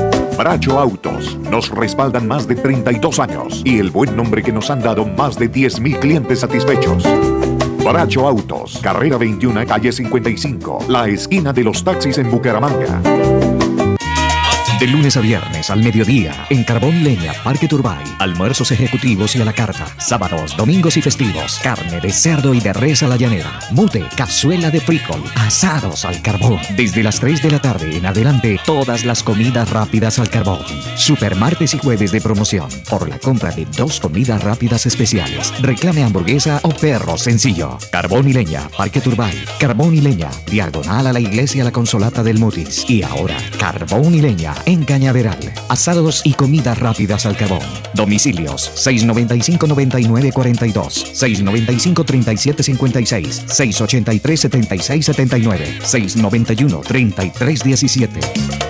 Bracho Autos, nos respaldan más de 32 años y el buen nombre que nos han dado más de 10.000 clientes satisfechos. Bracho Autos, carrera 21, calle 55, la esquina de los taxis en Bucaramanga.
De lunes a viernes al mediodía, en Carbón y Leña, Parque Turbay. Almuerzos ejecutivos y a la carta. Sábados, domingos y festivos. Carne de cerdo y de res a la llanera. Mute, cazuela de frijol. Asados al carbón. Desde las 3 de la tarde en adelante, todas las comidas rápidas al carbón. Super martes y jueves de promoción. Por la compra de 2 comidas rápidas especiales. Reclame hamburguesa o perro sencillo. Carbón y Leña, Parque Turbay. Carbón y Leña, diagonal a la iglesia La Consolata del Mutis. Y ahora, Carbón y Leña en Cañaveral. Asados y comidas rápidas al carbón. Domicilios 695-9942, 695-3756, 683-7679, 691-3317.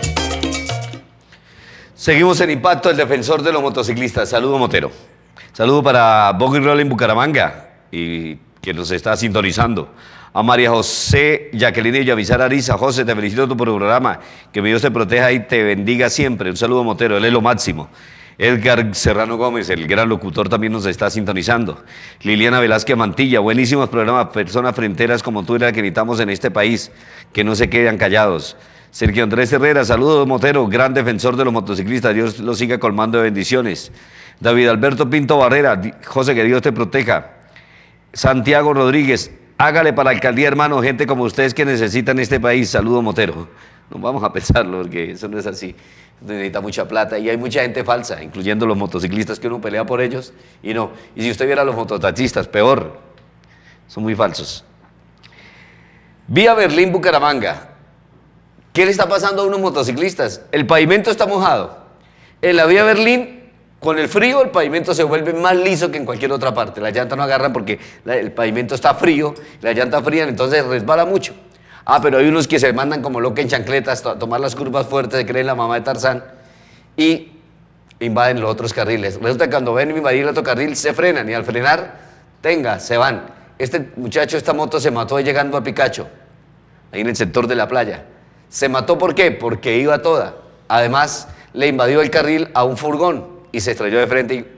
Seguimos en Impacto, el defensor de los motociclistas. Saludo, Motero. Saludo para Boggy Roll en Bucaramanga y que nos está sintonizando. A María José Jacqueline Villamizar Ariza. José, te felicito por tu programa. Que mi Dios te proteja y te bendiga siempre. Un saludo, Motero. Él es lo máximo. Edgar Serrano Gómez, el gran locutor, también nos está sintonizando. Liliana Velázquez Mantilla. Buenísimos programas. Personas fronteras como tú y la que necesitamos en este país. Que no se quedan callados. Sergio Andrés Herrera. Saludos, Motero. Gran defensor de los motociclistas. Dios lo siga colmando de bendiciones. David Alberto Pinto Barrera. José, que Dios te proteja. Santiago Rodríguez. Hágale para la alcaldía, hermano, gente como ustedes que necesitan este país. Saludo, Motero. No vamos a pensarlo, porque eso no es así. Necesita mucha plata y hay mucha gente falsa, incluyendo los motociclistas, que uno pelea por ellos y no. Y si usted viera a los mototaxistas, peor. Son muy falsos. Vía Berlín, Bucaramanga. ¿Qué le está pasando a unos motociclistas? El pavimento está mojado. En la vía Berlín, con el frío, el pavimento se vuelve más liso que en cualquier otra parte. Las llantas no agarran porque el pavimento está frío, las llantas frían, entonces resbala mucho. Ah, pero hay unos que se mandan como locos en chancletas a tomar las curvas fuertes, se creen la mamá de Tarzán y invaden los otros carriles. Resulta que cuando ven invadir el otro carril, se frenan y al frenar, se van. Este muchacho, esta moto se mató llegando a Picacho, ahí en el sector de la playa. ¿Se mató por qué? Porque iba toda. Además, le invadió el carril a un furgón y se estrelló de frente y...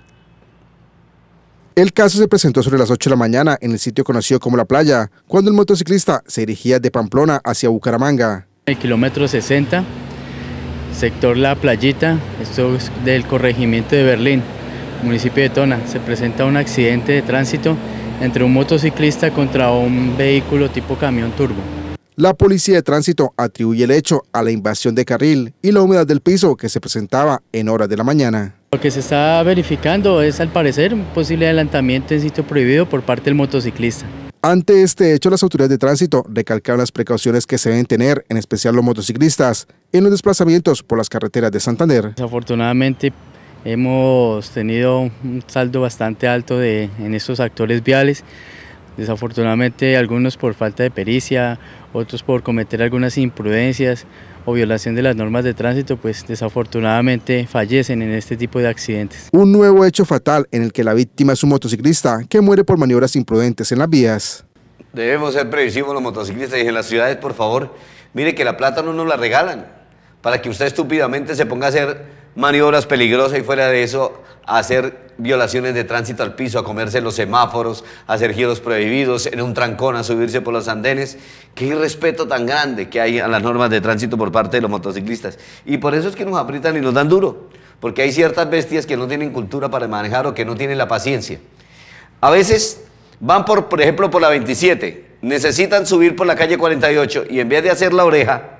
El caso se presentó sobre las 8 de la mañana en el sitio conocido como La Playa, cuando el motociclista se dirigía de Pamplona hacia Bucaramanga.
El kilómetro 60, sector La Playita, esto es del corregimiento de Berlín, municipio de Tona. Se presenta un accidente de tránsito entre un motociclista contra un vehículo tipo camión turbo.
La policía de tránsito atribuye el hecho a la invasión de carril y la humedad del piso que se presentaba en horas de la mañana.
Lo que se está verificando es, al parecer, un posible adelantamiento en sitio prohibido por parte del motociclista.
Ante este hecho, las autoridades de tránsito recalcaron las precauciones que se deben tener, en especial los motociclistas, en los desplazamientos por las carreteras de Santander.
Desafortunadamente, hemos tenido un saldo bastante alto en estos actores viales. Desafortunadamente, algunos por falta de pericia, otros por cometer algunas imprudencias o violación de las normas de tránsito, pues desafortunadamente fallecen en este tipo de accidentes.
Un nuevo hecho fatal en el que la víctima es un motociclista que muere por maniobras imprudentes en las vías.
Debemos ser previsivos los motociclistas y en las ciudades, por favor, mire que la plata no nos la regalan para que usted estúpidamente se ponga a hacer maniobras peligrosas y fuera de eso a hacer violaciones de tránsito al piso, a comerse los semáforos, a hacer giros prohibidos, en un trancón, a subirse por los andenes. Qué irrespeto tan grande que hay a las normas de tránsito por parte de los motociclistas. Y por eso es que nos aprietan y nos dan duro, porque hay ciertas bestias que no tienen cultura para manejar o que no tienen la paciencia. A veces van por ejemplo, por la 27, necesitan subir por la calle 48 y en vez de hacer la oreja,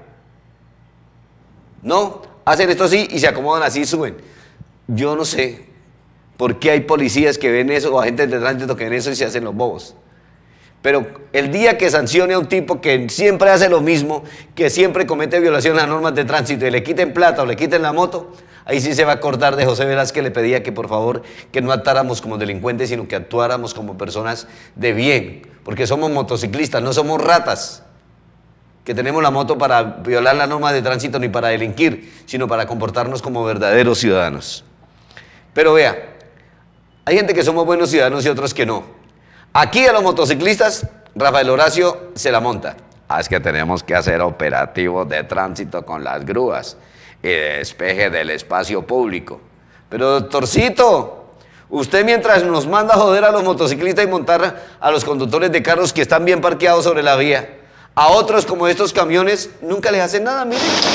no, hacen esto así y se acomodan así y suben. Yo no sé por qué hay policías que ven eso o agentes de tránsito que ven eso y se hacen los bobos. Pero el día que sancione a un tipo que siempre hace lo mismo, que siempre comete violación a las normas de tránsito y le quiten plata o le quiten la moto, ahí sí se va a acordar de José Velázquez, le pedía que por favor que no actuáramos como delincuentes, sino que actuáramos como personas de bien, porque somos motociclistas, no somos ratas, que tenemos la moto para violar las normas de tránsito ni para delinquir, sino para comportarnos como verdaderos ciudadanos. Pero vea, hay gente que somos buenos ciudadanos y otros que no. Aquí a los motociclistas, Rafael Horacio se la monta. Es que tenemos que hacer operativos de tránsito con las grúas y de despeje del espacio público. Pero doctorcito, usted mientras nos manda a joder a los motociclistas y montar a los conductores de carros que están bien parqueados sobre la vía, a otros como estos camiones nunca les hacen nada, miren.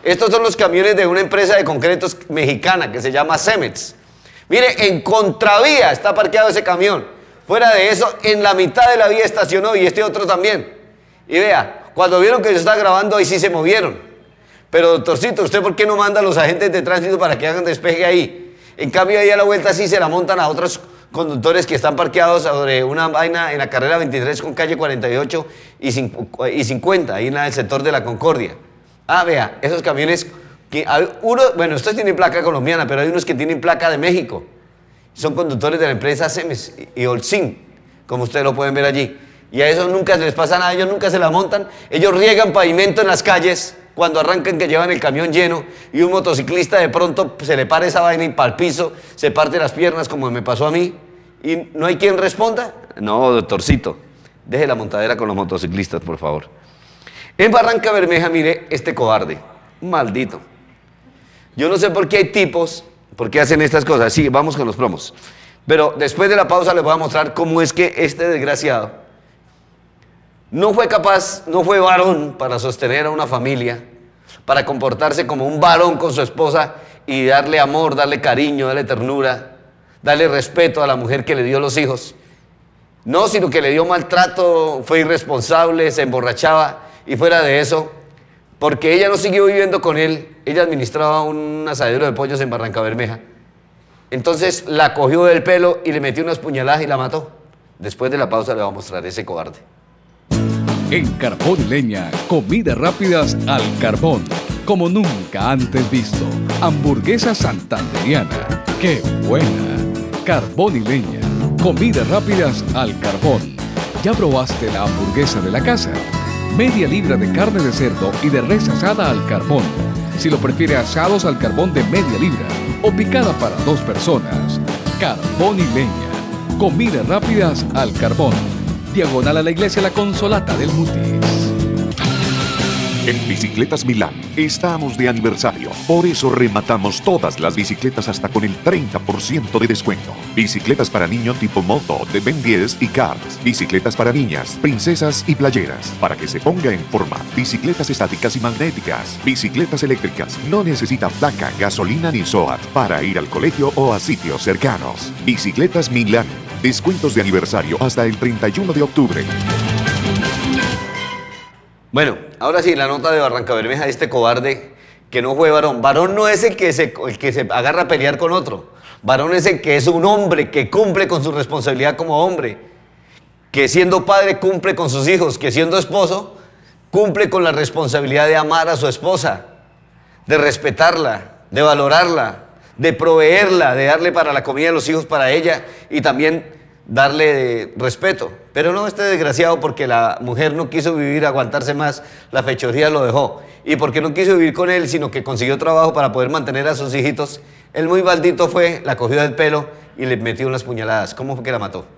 estos son los camiones de una empresa de concretos mexicana que se llama Cemex. Mire, en contravía está parqueado ese camión. Fuera de eso, en la mitad de la vía estacionó y este otro también. Y vea, cuando vieron que yo estaba grabando, ahí sí se movieron. Pero doctorcito, ¿usted por qué no manda a los agentes de tránsito para que hagan despeje ahí? En cambio, ahí a la vuelta sí se la montan a otros conductores que están parqueados sobre una vaina en la carrera 23 con calle 48 y 50, ahí en el sector de la Concordia. Ah, vea, esos camiones, bueno, estos tienen placa colombiana, pero hay unos que tienen placa de México. Son conductores de la empresa Cemex y Olsin, como ustedes lo pueden ver allí. Y a esos nunca les pasa nada, ellos nunca se la montan. Ellos riegan pavimento en las calles cuando arrancan, que llevan el camión lleno, y un motociclista de pronto se le para esa vaina y para el piso, se parte las piernas como me pasó a mí, y no hay quien responda. No, doctorcito, deje la montadera con los motociclistas, por favor. En Barranca Bermeja, mire, este cobarde, un maldito. Yo no sé por qué hay tipos, por qué hacen estas cosas. Sí, vamos con los promos. Pero después de la pausa les voy a mostrar cómo es que este desgraciado no fue capaz, no fue varón para sostener a una familia, para comportarse como un varón con su esposa y darle amor, darle cariño, darle ternura, darle respeto a la mujer que le dio los hijos. No, sino que le dio maltrato, fue irresponsable, se emborrachaba y fuera de eso, porque ella no siguió viviendo con él, ella administraba un asadero de pollos en Barranca Bermeja. Entonces la cogió del pelo y le metió unas puñaladas y la mató. Después de la pausa le voy a mostrar ese cobarde.
En Carbón y Leña, comidas rápidas al carbón, como nunca antes visto. Hamburguesa santanderiana, ¡qué buena! Carbón y Leña, comidas rápidas al carbón. ¿Ya probaste la hamburguesa de la casa? Media libra de carne de cerdo y de res asada al carbón. Si lo prefiere, asados al carbón de media libra o picada para 2 personas. Carbón y Leña, comidas rápidas al carbón. Diagonal a la iglesia La Consolata del Mutis.
En Bicicletas Milán estamos de aniversario. Por eso rematamos todas las bicicletas hasta con el 30% de descuento. Bicicletas para niño tipo moto de Ben 10 y Cars. Bicicletas para niñas, princesas y playeras. Para que se ponga en forma. Bicicletas estáticas y magnéticas. Bicicletas eléctricas. No necesita placa, gasolina ni SOAT para ir al colegio o a sitios cercanos. Bicicletas Milán. Descuentos de aniversario hasta el 31 de octubre.
Bueno, ahora sí, la nota de Barranca Bermeja, este cobarde que no fue varón. Varón no es el que se agarra a pelear con otro. Varón es el que es un hombre, que cumple con su responsabilidad como hombre. Que siendo padre cumple con sus hijos, que siendo esposo cumple con la responsabilidad de amar a su esposa, de respetarla, de valorarla, de proveerla, de darle para la comida de los hijos para ella y también darle respeto. Pero no este desgraciado, porque la mujer no quiso vivir, aguantarse más, la fechoría lo dejó. Y porque no quiso vivir con él, sino que consiguió trabajo para poder mantener a sus hijitos, el muy maldito fue, la cogió del pelo y le metió unas puñaladas. ¿Cómo fue que la mató?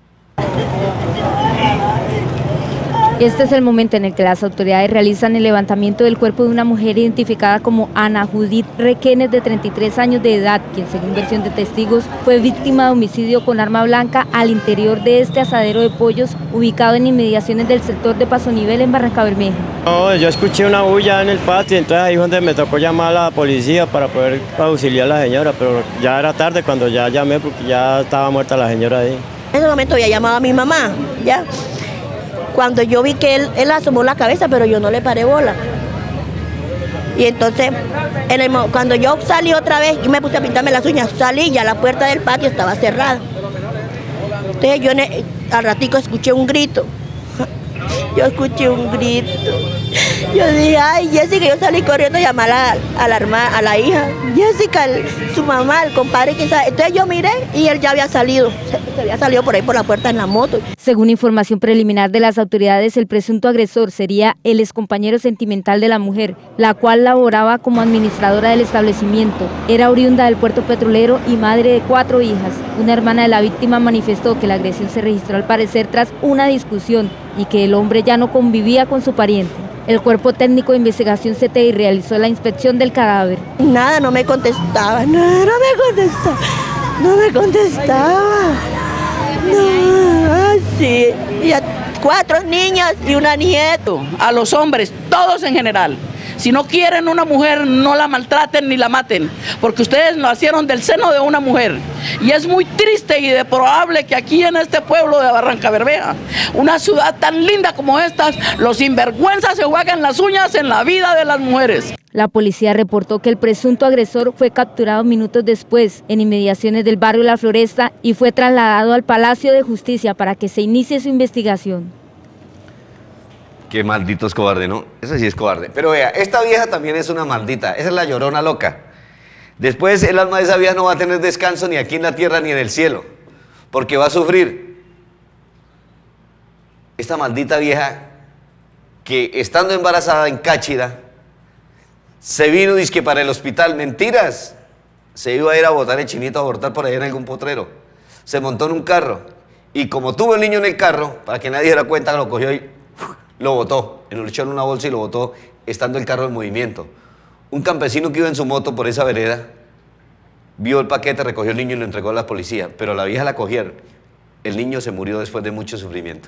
Este es el momento en el que las autoridades realizan el levantamiento del cuerpo de una mujer identificada como Ana Judith Requenes, de 33 años de edad, quien, según versión de testigos, fue víctima de homicidio con arma blanca al interior de este asadero de pollos ubicado en inmediaciones del sector de Paso Nivel en Barranca Bermeja.
No, yo escuché una bulla en el patio, entonces ahí es donde me tocó llamar a la policía para poder auxiliar a la señora, pero ya era tarde cuando ya llamé porque ya estaba muerta la señora ahí.
En ese momento había llamado a mi mamá, ya. Cuando yo vi que él asomó la cabeza, pero yo no le paré bola. Y entonces, cuando yo salí otra vez, y me puse a pintarme las uñas, salí y ya la puerta del patio estaba cerrada. Entonces yo al ratico escuché un grito. Yo escuché un grito. Yo dije, ay, Jessica, yo salí corriendo a llamar a la hija. Jessica, su mamá, el compadre que sabe. Entonces yo miré y él ya había salido. Se había salido por ahí por la puerta en la moto.
Según información preliminar de las autoridades, el presunto agresor sería el excompañero sentimental de la mujer, la cual laboraba como administradora del establecimiento. Era oriunda del puerto petrolero y madre de 4 hijas. Una hermana de la víctima manifestó que la agresión se registró al parecer tras una discusión y que el hombre ya no convivía con su pariente. El Cuerpo Técnico de Investigación CTI realizó la inspección del cadáver.
Nada, no me contestaba, nada, no me contestaba. No, así. Y 4 niñas y una nieta.
A los hombres, todos en general,
Si no quieren una mujer, no la maltraten ni la maten, porque ustedes nacieron del seno de una mujer. Y es muy triste y deplorable que aquí en este pueblo de Barrancabermeja, una ciudad tan linda como esta, los sinvergüenzas se juegan las uñas en la vida de las mujeres.
La policía reportó que el presunto agresor fue capturado minutos después en inmediaciones del barrio La Floresta y fue trasladado al Palacio de Justicia para que se inicie su investigación.
Qué maldito es cobarde, ¿no? Ese sí es cobarde. Pero vea, esta vieja también es una maldita. Esa es la llorona loca. Después el alma de esa vieja no va a tener descanso ni aquí en la tierra ni en el cielo, porque va a sufrir. Esta maldita vieja que estando embarazada en Cáchira, se vino dizque para el hospital, mentiras. Se iba a ir a botar el chinito a abortar por allá en algún potrero. Se montó en un carro y como tuvo el niño en el carro, para que nadie diera cuenta, lo cogió y lo botó. Lo echó en una bolsa y lo botó estando el carro en movimiento. Un campesino que iba en su moto por esa vereda vio el paquete, recogió el niño y lo entregó a la policía. Pero la vieja la cogieron. El niño se murió después de mucho sufrimiento.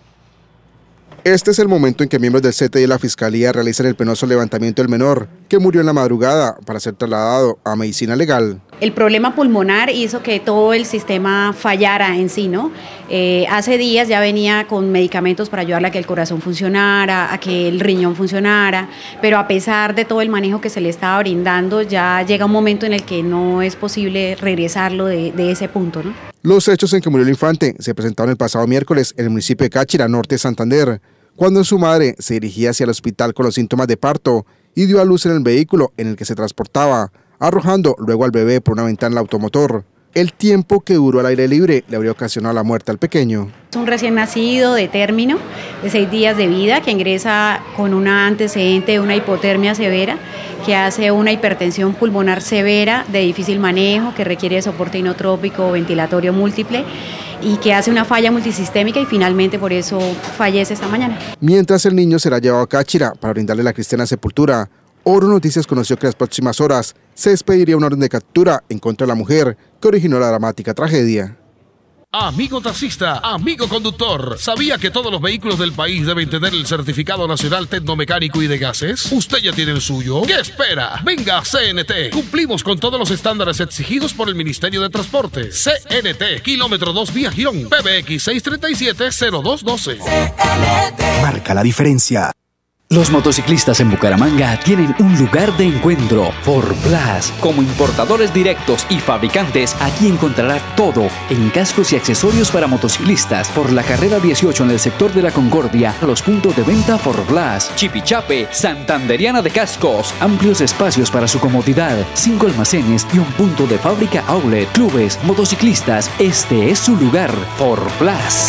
Este es el momento en que miembros del CTI y la Fiscalía realizan el penoso levantamiento del menor, que murió en la madrugada para ser trasladado a medicina legal.
El problema pulmonar hizo que todo el sistema fallara en sí, ¿no? Hace días ya venía con medicamentos para ayudarle a que el corazón funcionara, a que el riñón funcionara, pero a pesar de todo el manejo que se le estaba brindando, ya llega un momento en el que no es posible regresarlo de ese punto, ¿no?
Los hechos en que murió el infante se presentaron el pasado miércoles en el municipio de Cáchira, norte de Santander, cuando su madre se dirigía hacia el hospital con los síntomas de parto y dio a luz en el vehículo en el que se transportaba, arrojando luego al bebé por una ventana del automotor. El tiempo que duró al aire libre le habría ocasionado la muerte al pequeño.
Es un recién nacido de término, de 6 días de vida, que ingresa con un antecedente de una hipotermia severa, que hace una hipertensión pulmonar severa de difícil manejo, que requiere soporte inotrópico o ventilatorio múltiple, y que hace una falla multisistémica y finalmente por eso fallece esta mañana. Mientras el niño será llevado a Cáchira para brindarle la cristiana sepultura, Oro Noticias conoció que en las próximas horas se expediría una orden de captura en contra de la mujer que originó la dramática tragedia.
Amigo taxista, amigo conductor, ¿sabía que todos los vehículos del país deben tener el certificado nacional tecnomecánico y de gases? ¿Usted ya tiene el suyo? ¿Qué espera? Venga a CNT. Cumplimos con todos los estándares exigidos por el Ministerio de Transporte. CNT, kilómetro 2 vía Girón, PBX 637-0212.
Marca la diferencia.
Los motociclistas en Bucaramanga tienen un lugar de encuentro, Forplas. Como importadores directos y fabricantes, aquí encontrará todo en cascos y accesorios para motociclistas. Por la carrera 18 en el sector de la Concordia, a los puntos de venta Forplas. Chipichape, Santanderiana de Cascos. Amplios espacios para su comodidad, 5 almacenes y un punto de fábrica outlet. Clubes, motociclistas, este es su lugar, Forplas.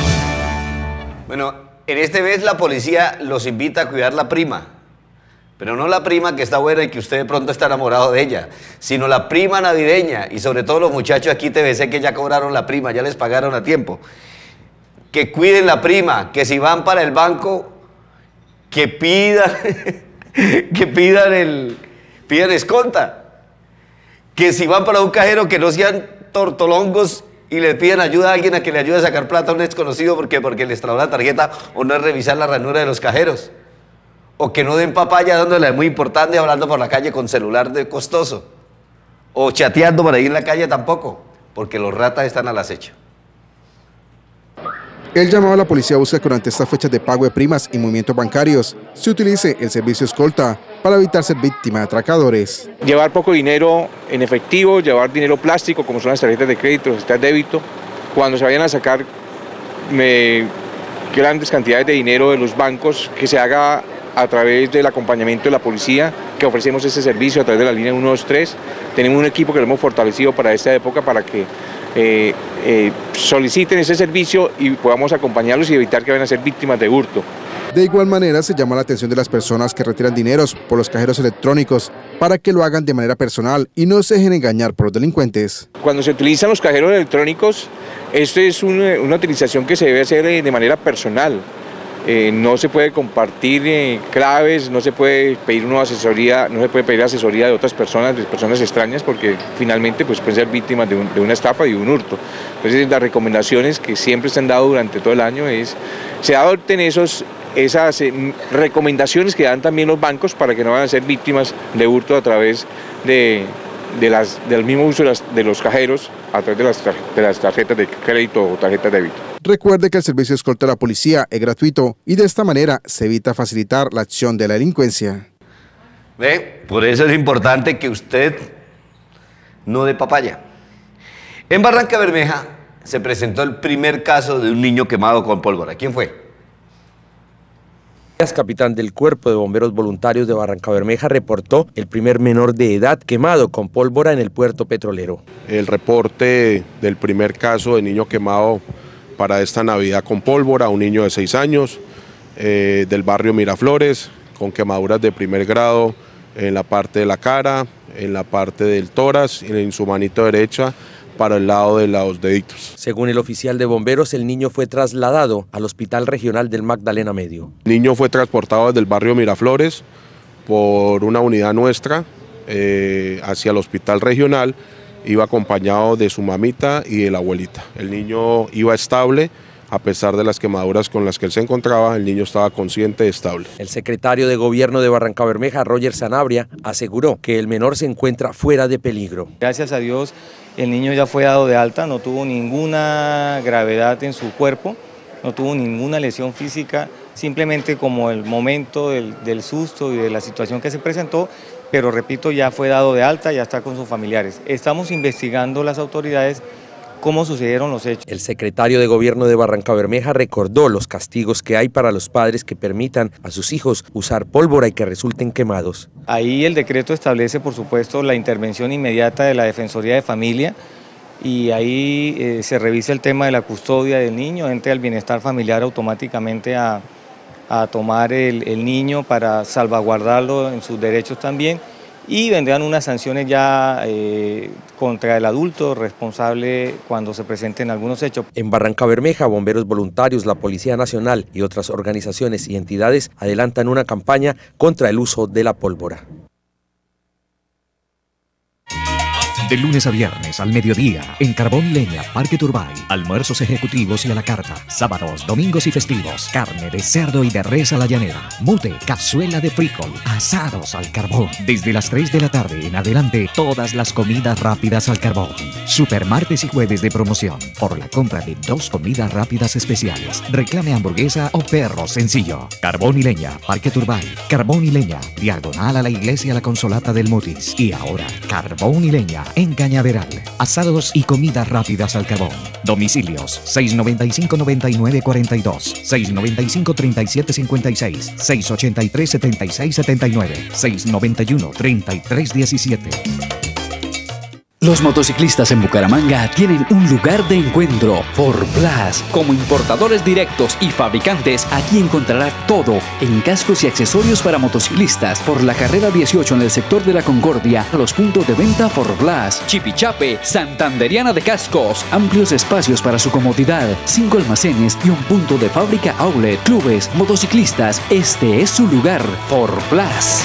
Bueno, en este mes la policía los invita a cuidar la prima, pero no la prima que está buena y que usted de pronto está enamorado de ella, sino la prima navideña, y sobre todo los muchachos aquí TVC que ya cobraron la prima, ya les pagaron a tiempo. Que cuiden la prima, que si van para el banco, que pidan, pidan escolta. Que si van para un cajero, que no sean tortolongos y le piden ayuda a alguien a que le ayude a sacar plata a un desconocido porque les trajo la tarjeta, o no es revisar la ranura de los cajeros, o que no den papaya dándole muy importante hablando por la calle con celular de costoso, o chateando por ahí en la calle tampoco, porque los ratas están al acecho.
El llamado a la policía busca que durante estas fechas de pago de primas y movimientos bancarios se utilice el servicio escolta para evitar ser víctima de atracadores.
Llevar poco dinero en efectivo, llevar dinero plástico como son las tarjetas de crédito, las tarjetas de débito. Cuando se vayan a sacar grandes cantidades de dinero de los bancos, que se haga a través del acompañamiento de la policía, que ofrecemos ese servicio a través de la línea 123. Tenemos un equipo que lo hemos fortalecido para esta época para que soliciten ese servicio y podamos acompañarlos y evitar que vayan a ser víctimas de hurto.
De igual manera, se llama la atención de las personas que retiran dineros por los cajeros electrónicos para que lo hagan de manera personal y no se dejen engañar por los delincuentes.
Cuando se utilizan los cajeros electrónicos, esto es una utilización que se debe hacer de manera personal. No se puede compartir claves, no se puede pedir asesoría de otras personas, de personas extrañas, porque finalmente pues, pueden ser víctimas de una estafa y de un hurto. Entonces las recomendaciones que siempre se han dado durante todo el año es se adopten esos esas recomendaciones que dan también los bancos para que no vayan a ser víctimas de hurto a través del mismo uso de los cajeros, a través de las tarjetas de crédito o tarjetas de débito.
Recuerde que el servicio de escolta de la policía es gratuito y de esta manera se evita facilitar la acción de la delincuencia.
¿Ve? Por eso es importante que usted no dé papaya. En Barrancabermeja se presentó el primer caso de un niño quemado con pólvora. ¿Quién fue?
Capitán del Cuerpo de Bomberos Voluntarios de Barrancabermeja reportó el primer menor de edad quemado con pólvora en el puerto petrolero.
El reporte del primer caso de niño quemado para esta Navidad con pólvora, un niño de 6 años del barrio Miraflores, con quemaduras de primer grado en la parte de la cara, en la parte del tórax y en su manito derecha, para el lado de los deditos.
Según el oficial de bomberos, el niño fue trasladado al Hospital Regional del Magdalena Medio.
El niño fue transportado desde el barrio Miraflores por una unidad nuestra hacia el Hospital Regional. Iba acompañado de su mamita y de la abuelita. El niño iba estable. A pesar de las quemaduras con las que él se encontraba, el niño estaba consciente y estable.
El secretario de Gobierno de Barrancabermeja, Roger Sanabria, aseguró que el menor se encuentra fuera de peligro.
Gracias a Dios, el niño ya fue dado de alta, no tuvo ninguna gravedad en su cuerpo, no tuvo ninguna lesión física, simplemente como el momento del susto y de la situación que se presentó, pero repito, ya fue dado de alta, ya está con sus familiares. Estamos investigando las autoridades cómo sucedieron los hechos.
El secretario de Gobierno de Barrancabermeja recordó los castigos que hay para los padres que permitan a sus hijos usar pólvora y que resulten quemados.
Ahí el decreto establece, por supuesto, la intervención inmediata de la Defensoría de Familia y ahí se revisa el tema de la custodia del niño, entra el bienestar familiar automáticamente a tomar el niño para salvaguardarlo en sus derechos también. Y vendrán unas sanciones ya contra el adulto responsable cuando se presenten algunos hechos.
En Barrancabermeja, bomberos voluntarios, la Policía Nacional y otras organizaciones y entidades adelantan una campaña contra el uso de la pólvora.
De lunes a viernes al mediodía, en Carbón y Leña, Parque Turbay. Almuerzos ejecutivos y a la carta. Sábados, domingos y festivos. Carne de cerdo y de res a la llanera. Mute, cazuela de frijol. Asados al carbón. Desde las 3 de la tarde en adelante, todas las comidas rápidas al carbón. Super martes y jueves de promoción. Por la compra de 2 comidas rápidas especiales. Reclame hamburguesa o perro sencillo. Carbón y Leña, Parque Turbay. Carbón y Leña, diagonal a la iglesia La Consolata del Mutis. Y ahora, Carbón y Leña en Cañaveral. Asados y comidas rápidas al carbón. Domicilios 695-9942, 695-3756, 683-7679, 691-3317.
Los motociclistas en Bucaramanga tienen un lugar de encuentro, Forplas. Como importadores directos y fabricantes, aquí encontrará todo en cascos y accesorios para motociclistas. Por la carrera 18 en el sector de la Concordia, los puntos de venta Forplas, Chipichape, Santanderiana de Cascos. Amplios espacios para su comodidad, 5 almacenes y un punto de fábrica outlet. Clubes, motociclistas, este es su lugar, Forplas.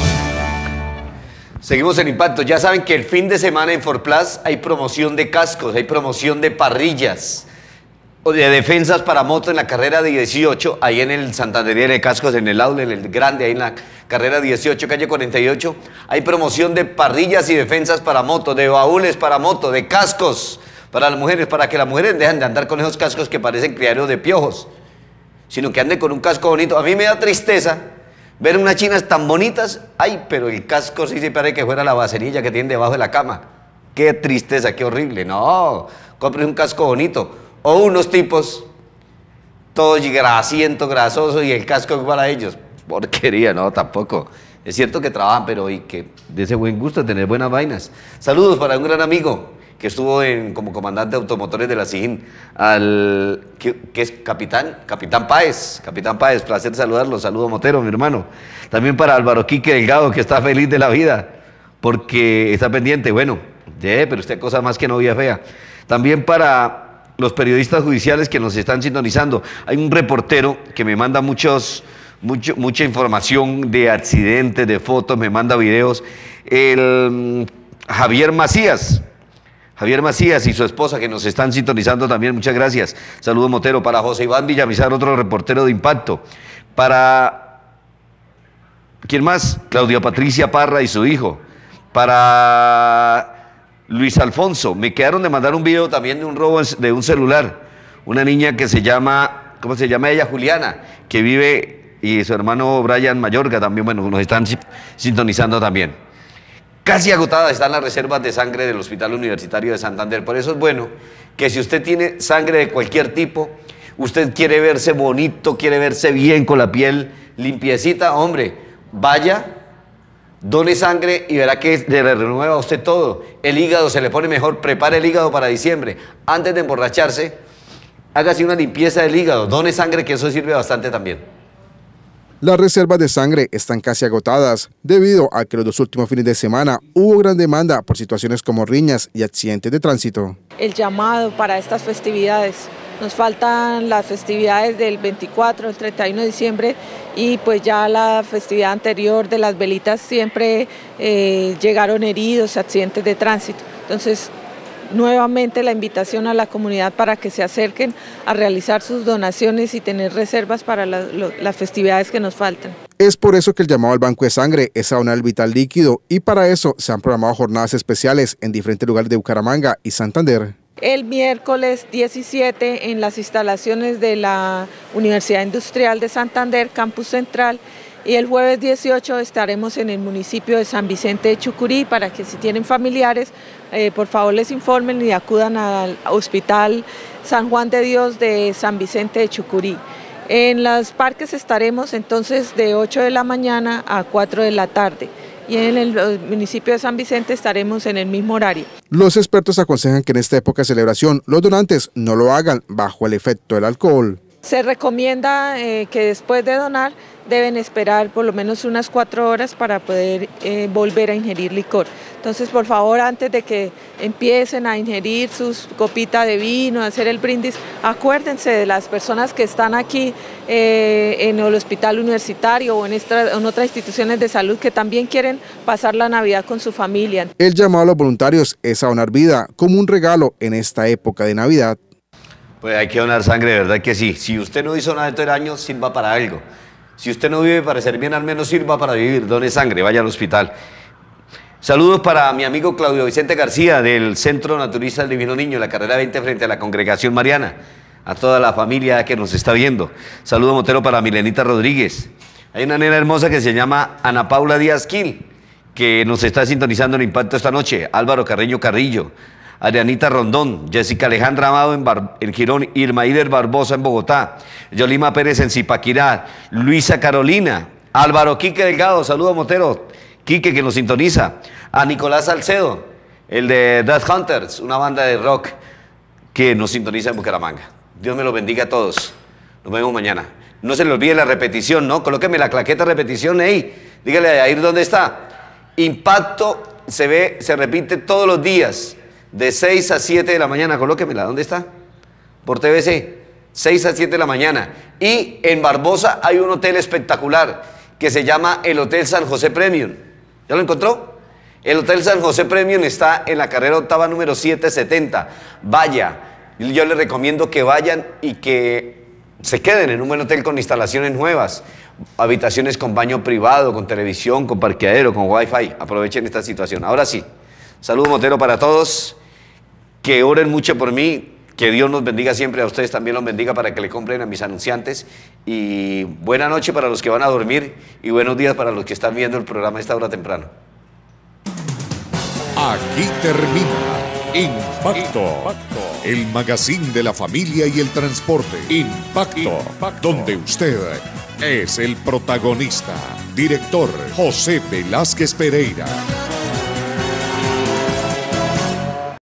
Seguimos en Impacto. Ya saben que el fin de semana en Forplas hay promoción de cascos, hay promoción de parrillas o de defensas para moto en la carrera 18, ahí en el Santandería de Cascos, en el outlet, en el grande, ahí en la carrera 18, calle 48. Hay promoción de parrillas y defensas para moto, de baúles para moto, de cascos para las mujeres, para que las mujeres dejen de andar con esos cascos que parecen criaderos de piojos, sino que anden con un casco bonito. A mí me da tristeza ver unas chinas tan bonitas, ay, pero el casco sí se parece que fuera la vaselilla que tienen debajo de la cama. Qué tristeza, qué horrible. No, compre un casco bonito. O unos tipos todos grasientos, grasosos y el casco igual a ellos. Porquería, no, tampoco. Es cierto que trabajan, pero y que de ese buen gusto, tener buenas vainas. Saludos para un gran amigo que estuvo como comandante de automotores de la SIGIN, que es Capitán Páez. Capitán Páez, placer saludarlo. Saludo Motero, mi hermano. También para Álvaro Quique Delgado, que está feliz de la vida, porque está pendiente. Bueno, pero usted cosa más que novia fea. También para los periodistas judiciales que nos están sintonizando. Hay un reportero que me manda mucha información de accidentes, de fotos, me manda videos. Javier Macías y su esposa que nos están sintonizando también, muchas gracias. Saludo Motero. Para José Iván Villamizar, otro reportero de Impacto. Para, ¿quién más? Claudia Patricia Parra y su hijo. Para Luis Alfonso, me quedaron de mandar un video también de un robo de un celular. Una niña que se llama, ¿cómo se llama ella? Juliana, que vive, y su hermano Brian Mayorga también, bueno, nos están sintonizando también. Casi agotadas están las reservas de sangre del Hospital Universitario de Santander. Por eso es bueno que si usted tiene sangre de cualquier tipo, usted quiere verse bonito, quiere verse bien con la piel limpiecita, hombre, vaya, done sangre y verá que le renueva a usted todo. El hígado se le pone mejor, prepare el hígado para diciembre. Antes de emborracharse, hágase una limpieza del hígado, done sangre, que eso sirve bastante también.
Las reservas de sangre están casi agotadas debido a que los 2 últimos fines de semana hubo gran demanda por situaciones como riñas y accidentes de tránsito.
El llamado para estas festividades. Nos faltan las festividades del 24, el 31 de diciembre y pues ya la festividad anterior de las velitas siempre llegaron heridos, accidentes de tránsito. Entonces, nuevamente la invitación a la comunidad para que se acerquen a realizar sus donaciones y tener reservas para las festividades que nos faltan.
Es por eso que el llamado al banco de sangre es a donar el vital líquido y para eso se han programado jornadas especiales en diferentes lugares de Bucaramanga y Santander.
El miércoles 17 en las instalaciones de la Universidad Industrial de Santander, Campus Central, y el jueves 18 estaremos en el municipio de San Vicente de Chucurí para que si tienen familiares, por favor les informen y acudan al Hospital San Juan de Dios de San Vicente de Chucurí. En los parques estaremos entonces de 8 de la mañana a 4 de la tarde. Y en el municipio de San Vicente estaremos en el mismo horario.
Los expertos aconsejan que en esta época de celebración los donantes no lo hagan bajo el efecto del alcohol.
Se recomienda que después de donar deben esperar por lo menos unas 4 horas para poder volver a ingerir licor. Entonces, por favor, antes de que empiecen a ingerir sus copitas de vino, a hacer el brindis, acuérdense de las personas que están aquí en el hospital universitario o en otras instituciones de salud que también quieren pasar la Navidad con su familia.
El llamado a los voluntarios es a donar vida como un regalo en esta época de Navidad.
Pues hay que donar sangre, de verdad que sí. Si usted no hizo nada en todo el año, sirva para algo. Si usted no vive para ser bien, al menos sirva para vivir. Done sangre, vaya al hospital. Saludos para mi amigo Claudio Vicente García del Centro Naturista del Divino Niño, la carrera 20 frente a la Congregación Mariana. A toda la familia que nos está viendo. Saludo Motero para Milenita Rodríguez. Hay una nena hermosa que se llama Ana Paula Díaz Gil, que nos está sintonizando en Impacto esta noche. Álvaro Carreño Carrillo. Arianita Rondón, Jessica Alejandra Amado en Girón, Irma Ider Barbosa en Bogotá, Yolima Pérez en Zipaquirá, Luisa Carolina, Álvaro Quique Delgado, saludo Motero, Quique que nos sintoniza, a Nicolás Salcedo, el de Death Hunters, una banda de rock que nos sintoniza en Bucaramanga. Dios me los bendiga a todos, nos vemos mañana. No se le olvide la repetición, ¿no? Colóqueme la claqueta repetición, dígale a Yair dónde está. Impacto se repite todos los días. De 6 a 7 de la mañana, colóquemela, ¿dónde está? Por TVC, 6 a 7 de la mañana. Y en Barbosa hay un hotel espectacular que se llama el Hotel San José Premium. ¿Ya lo encontró? El Hotel San José Premium está en la carrera octava número 770. Vaya, yo les recomiendo que vayan y que se queden en un buen hotel con instalaciones nuevas, habitaciones con baño privado, con televisión, con parqueadero, con wifi. Aprovechen esta situación. Ahora sí. Saludos Motero para todos, que oren mucho por mí, que Dios nos bendiga siempre, a ustedes también los bendiga para que le compren a mis anunciantes y buena noche para los que van a dormir y buenos días para los que están viendo el programa a esta hora temprano.
Aquí termina Impacto, el magazine de la familia y el transporte. Impacto, donde usted es el protagonista. Director José Velázquez Pereira.